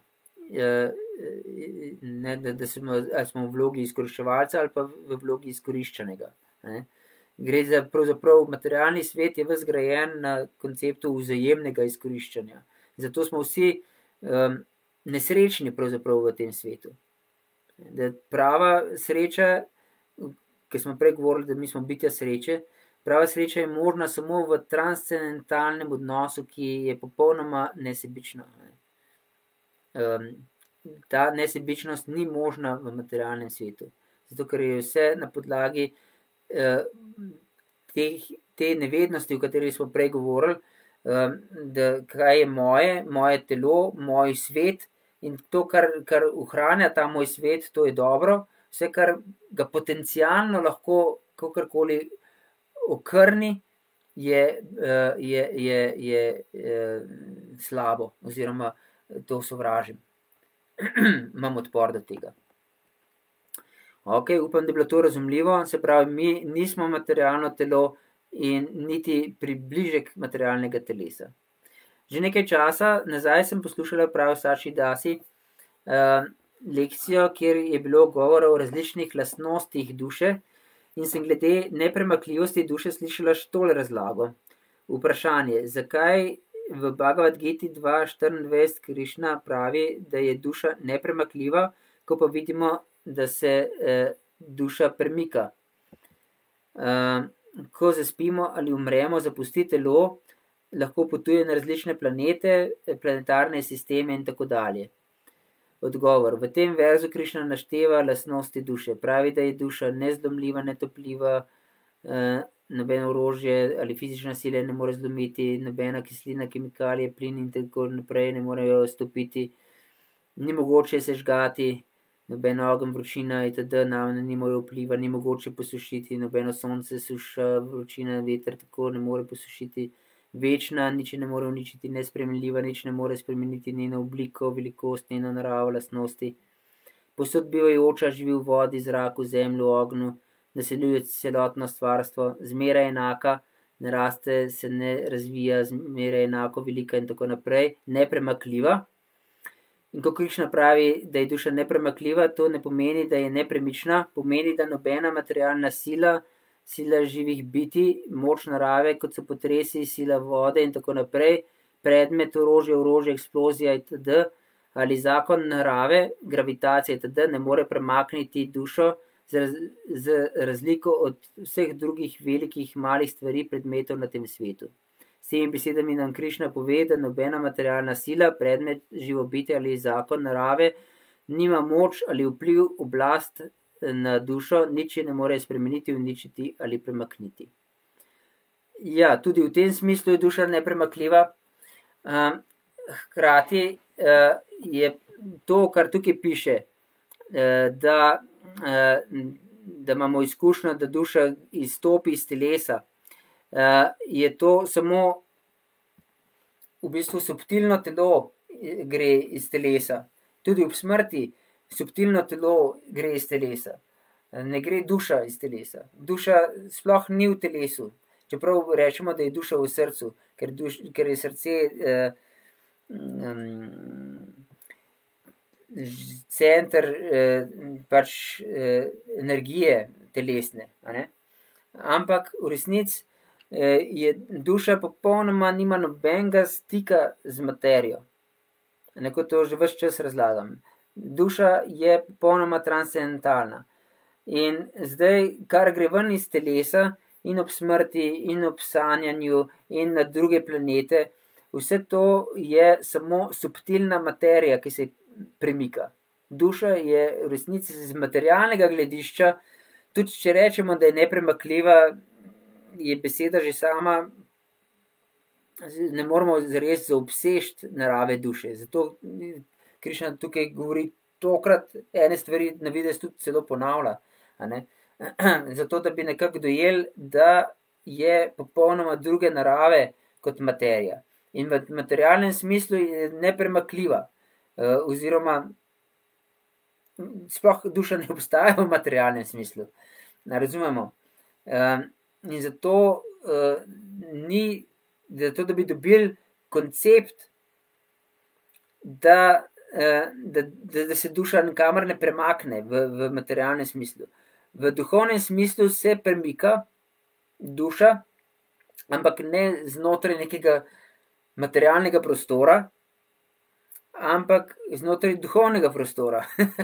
Ne, da, da smo, ali smo v vlogi izkoriščevalca ali pa v vlogi izkoriščenega. Ne. Gre za pravzaprav materialni svet je ves zgrajen na konceptu vzajemnega izkoriščanja. Zato smo vsi um, nesrečni pravzaprav v tem svetu. Da prava sreča, ki smo prej govorili, da mi smo bitja sreče, prava sreča je možna samo v transcendentalnem odnosu, ki je popolnoma nesebična. Um, ta nesebičnost ni možna v materialnem svetu. Zato, ker je vse na podlagi uh, te, te nevednosti, o kateri smo prej govorili, um, da kaj je moje, moje telo, moj svet. In to, kar, kar ohranja ta moj svet, to je dobro. Vse, kar ga potencialno lahko kakorkoli okrni, je, je, je, je, je slabo oziroma to sovražim. Imam odpor do tega. Ok, upam, da je bilo to razumljivo. Se pravi, mi nismo materialno telo in niti približek materialnega telesa. Že nekaj časa nazaj sem poslušala prav Saši Dasi uh, lekcijo, kjer je bilo govora o različnih lastnostih duše in sem glede nepremakljivosti duše slišala tole razlago. Vprašanje, zakaj v Bhagavad Giti dva štiriindvajset Krišna pravi, da je duša nepremakljiva, ko pa vidimo, da se uh, duša premika. Uh, ko zaspimo ali umremo, zapusti telo, lahko potuje na različne planete, planetarne sisteme in tako dalje. Odgovor. V tem verzu Krišna našteva lastnosti duše. Pravi, da je duša nezlomljiva, netopljiva, eh, nobeno orožje ali fizična sila ne more zlomiti, nobena kislina, kemikalije, plin in tako naprej ne morejo stopiti, ni mogoče se žgati, noben ogenj, vročina itd. Na ni more vpliva, ni mogoče posušiti, nobeno sonce, suša, vročina, veter tako ne more posušiti. Večna, nič ne more uničiti, nespremenljiva, nič ne more spremeniti njeno obliko, velikost, njeno naravo, lastnosti. Posod bivajoča, živi v vodi, zraku, zemlju, ognju, naseljuje celotno stvarstvo, zmeraj enaka, ne raste, se ne razvija, zmeraj enako velika in tako naprej, nepremakljiva. In ko Krišna pravi, da je duša nepremakljiva, to ne pomeni, da je nepremična, pomeni, da nobena materialna sila, sila živih biti, moč narave, kot so potresi, sila vode in tako naprej, predmet, orožje, orožje, eksplozija itd. Ali zakon narave, gravitacija itd. Ne more premakniti dušo z, raz, z razliko od vseh drugih velikih malih stvari, predmetov na tem svetu. S temi besedami nam Krišna pove, da nobena materialna sila, predmet, živo bitje ali zakon narave nima moč ali vpliv, oblast na dušo, nič je ne more spremeniti, uničiti ali premakniti. Ja, tudi v tem smislu je duša nepremakljiva. Um, hkrati uh, je to, kar tukaj piše, uh, da, uh, da imamo izkušnjo, da duša izstopi iz telesa, uh, je to samo v bistvu subtilno telo gre iz telesa. Tudi ob smrti subtilno telo gre iz telesa. Ne gre duša iz telesa. Duša sploh ni v telesu. Čeprav rečemo, da je duša v srcu, ker, duš, ker je srce eh, um, center eh, pač eh, energije telesne, a ne. Ampak v resnici eh, je duša popolnoma nima nobenega stika z materijo. Neko to že ves čas razlagam. Duša je popolnoma transcendentalna. In zdaj, kar gre ven iz telesa in ob smrti in ob sanjanju in na druge planete, vse to je samo subtilna materija, ki se premika. Duša je v resnici z materialnega gledišča, tudi če rečemo, da je nepremakljiva, je beseda že sama, ne moramo zares zaobsežiti narave duše. Zato Krišna tukaj govori tokrat ene stvari na videz tudi celo ponavlja, a ne. Zato, da bi nekako dojeli, da je popolnoma druge narave kot materija. In v materialnem smislu je nepremakljiva, oziroma sploh duša ne obstaja v materialnem smislu. Razumemo? In zato ni, zato da bi dobili koncept, da, da, da se duša nikamor ne premakne v, v materialnem smislu. V duhovnem smislu se premika duša, ampak ne znotraj nekega materialnega prostora, ampak znotraj duhovnega prostora.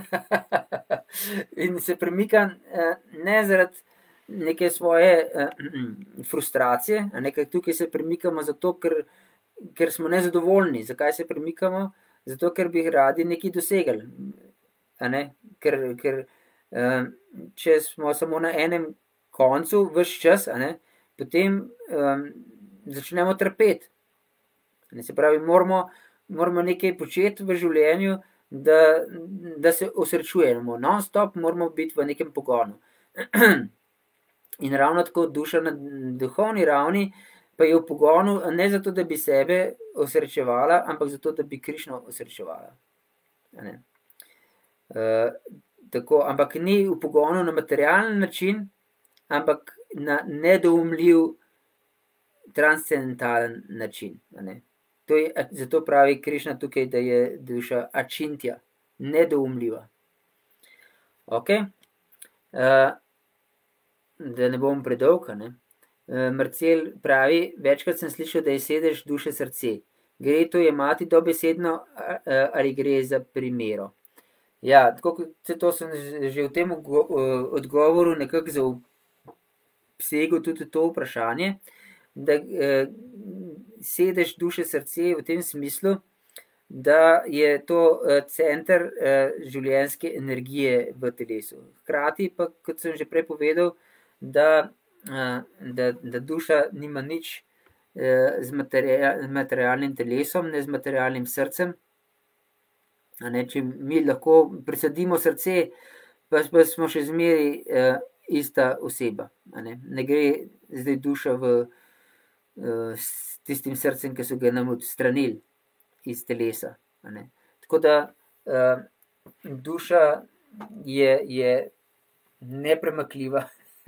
In se premika ne zaradi neke svoje frustracije, a nekaj tukaj se premikamo zato, ker, ker smo nezadovoljni. Zakaj se premikamo? Zato, ker bi radi nekaj dosegli. A ne? Ker, ker če smo samo na enem koncu ves čas, a ne, potem um, začnemo trpeti. Se pravi, moramo, moramo nekaj početi v življenju, da, da se osrečujemo. Non-stop moramo biti v nekem pogonu. In ravno tako duša na duhovni ravni pa je v pogonu ne zato, da bi sebe osrečevala, ampak zato, da bi Krišno osrečevala. Ne. Uh, tako, ampak ni v pogonu na materialen način, ampak na nedoumljiv transcendentalen način. Ne. To je, zato pravi Krišna tukaj, da je duša ačintja, nedoumljiva. Ok? Uh, da ne bom predolg, ne. Marcel pravi, večkrat sem slišal, da je sedež duše srce. Gre to jemati dobesedno ali gre za primero? Ja, tako kot to sem že v tem odgovoru nekako zaobsegel tudi to vprašanje, da sedež duše srce v tem smislu, da je to center življenjske energije v telesu. Hkrati pa, kot sem že prej povedal, da Da, da duša nima nič eh, z, materia, z materialnim telesom, ne z materialnim srcem. A ne, če mi lahko presadimo srce, pa, pa smo še zmeri eh, ista oseba. A ne. Ne gre zdaj duša v, eh, s tistim srcem, ki so ga nam odstranili iz telesa. A ne. Tako da eh, duša je, je nepremakljiva.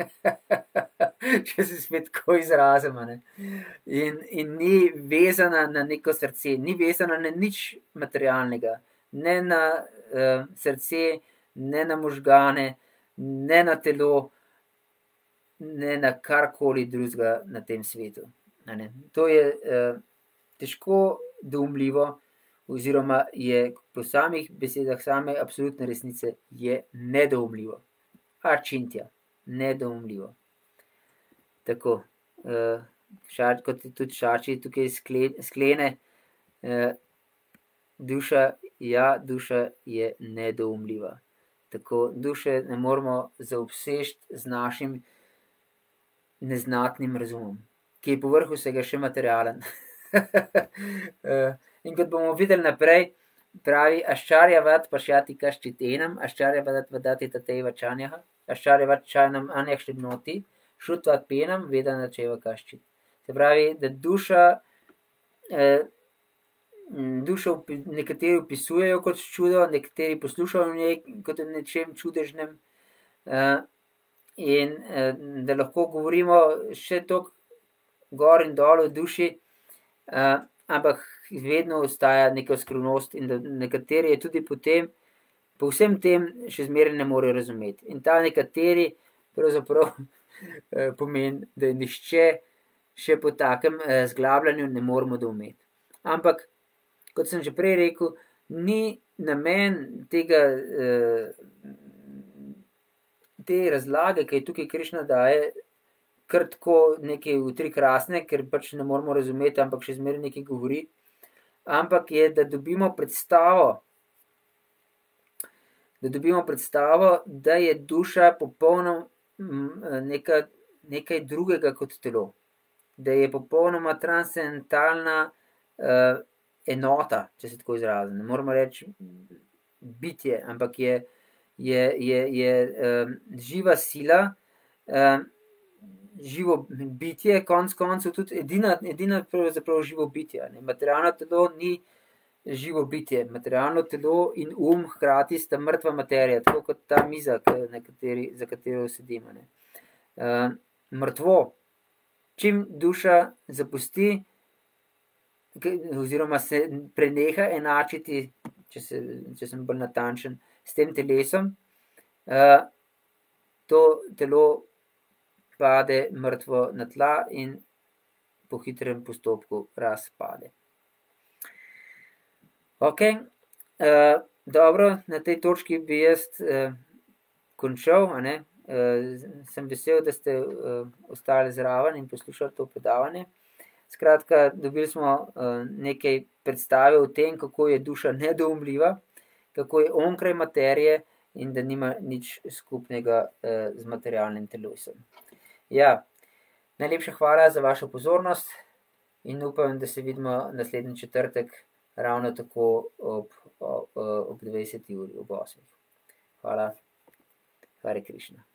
Če se spet tako izrazim, ne. In, in ni vezana na neko srce, ni vezana na nič materialnega, ne na uh, srce, ne na možgane, ne na telo, ne na karkoli drugega na tem svetu. Ne. To je uh, težko doumljivo, oziroma je po samih besedah same absolutne resnice je nedoumljivo. Ačintja. Nedoumljivo. Tako, uh, šar, kot tudi Šači tukaj sklene, uh, duša, ja, duša je nedoumljiva. Tako, duše ne moramo zaobsežiti z našim neznatnim razumom, ki je povrh vsega še materialen. uh, in kot bomo videli naprej, pravi Aščarja vat pašjati kaščitenam, Aščarja vat vadati tatejva čanjaha, Aščarja vat čajnam anjahšti noti, šutvat penam vedana čeva kaščit. Se pravi, da duša, eh, dušo nekateri opisujejo kot čudo, nekateri poslušajo v njej kot v nečem čudežnem, eh, in eh, da lahko govorimo še toliko gor in dol v duši, eh, ampak vedno ostaja neka skrivnost in da nekateri je tudi potem po vsem tem še zmeraj ne morejo razumeti. In ta nekateri pravzaprav pomeni, da je nihče še po takem zglabljanju ne moremo doumeti. Ampak, kot sem že prej rekel, ni namen tega, te razlage, ki je tukaj Krišna daje, kar tako nekaj v tri krasne, ker pač ne moremo razumeti, ampak še zmeraj nekaj govori, ampak je, da dobimo predstavo, da dobimo predstavo, da je duša popolnoma neka, nekaj drugega kot telo. Da je popolnoma transcendentalna uh, enota, če se tako izrazim. Ne moramo reči bitje, ampak je, je, je, je uh, živa sila, uh, živo bitje, konec koncev tudi edina, edina pravzaprav živo bitje. Ne? Materialno telo ni živo bitje. Materialno telo in um hkrati sta mrtva materija, tako kot ta miza, na kateri, za katero sedimo. Ne? Uh, mrtvo. Čim duša zapusti, oziroma se preneha enačiti, če, se, če sem bolj natančen, s tem telesom, to telo pade mrtvo na tla in po hitrem postopku razpade. Ok, dobro, na tej točki bi jaz končal, a ne? Uh, sem vesel, da ste uh, ostali zraven in poslušali to predavanje. Skratka, dobili smo uh, nekaj predstave o tem, kako je duša nedoumljiva, kako je onkraj materije in da nima nič skupnega uh, z materialnim telesom. Ja, najlepša hvala za vašo pozornost in upam, da se vidimo naslednji četrtek ravno tako ob, ob, ob dvajseti uri, ob osmih. Hvala. Hare Krišna.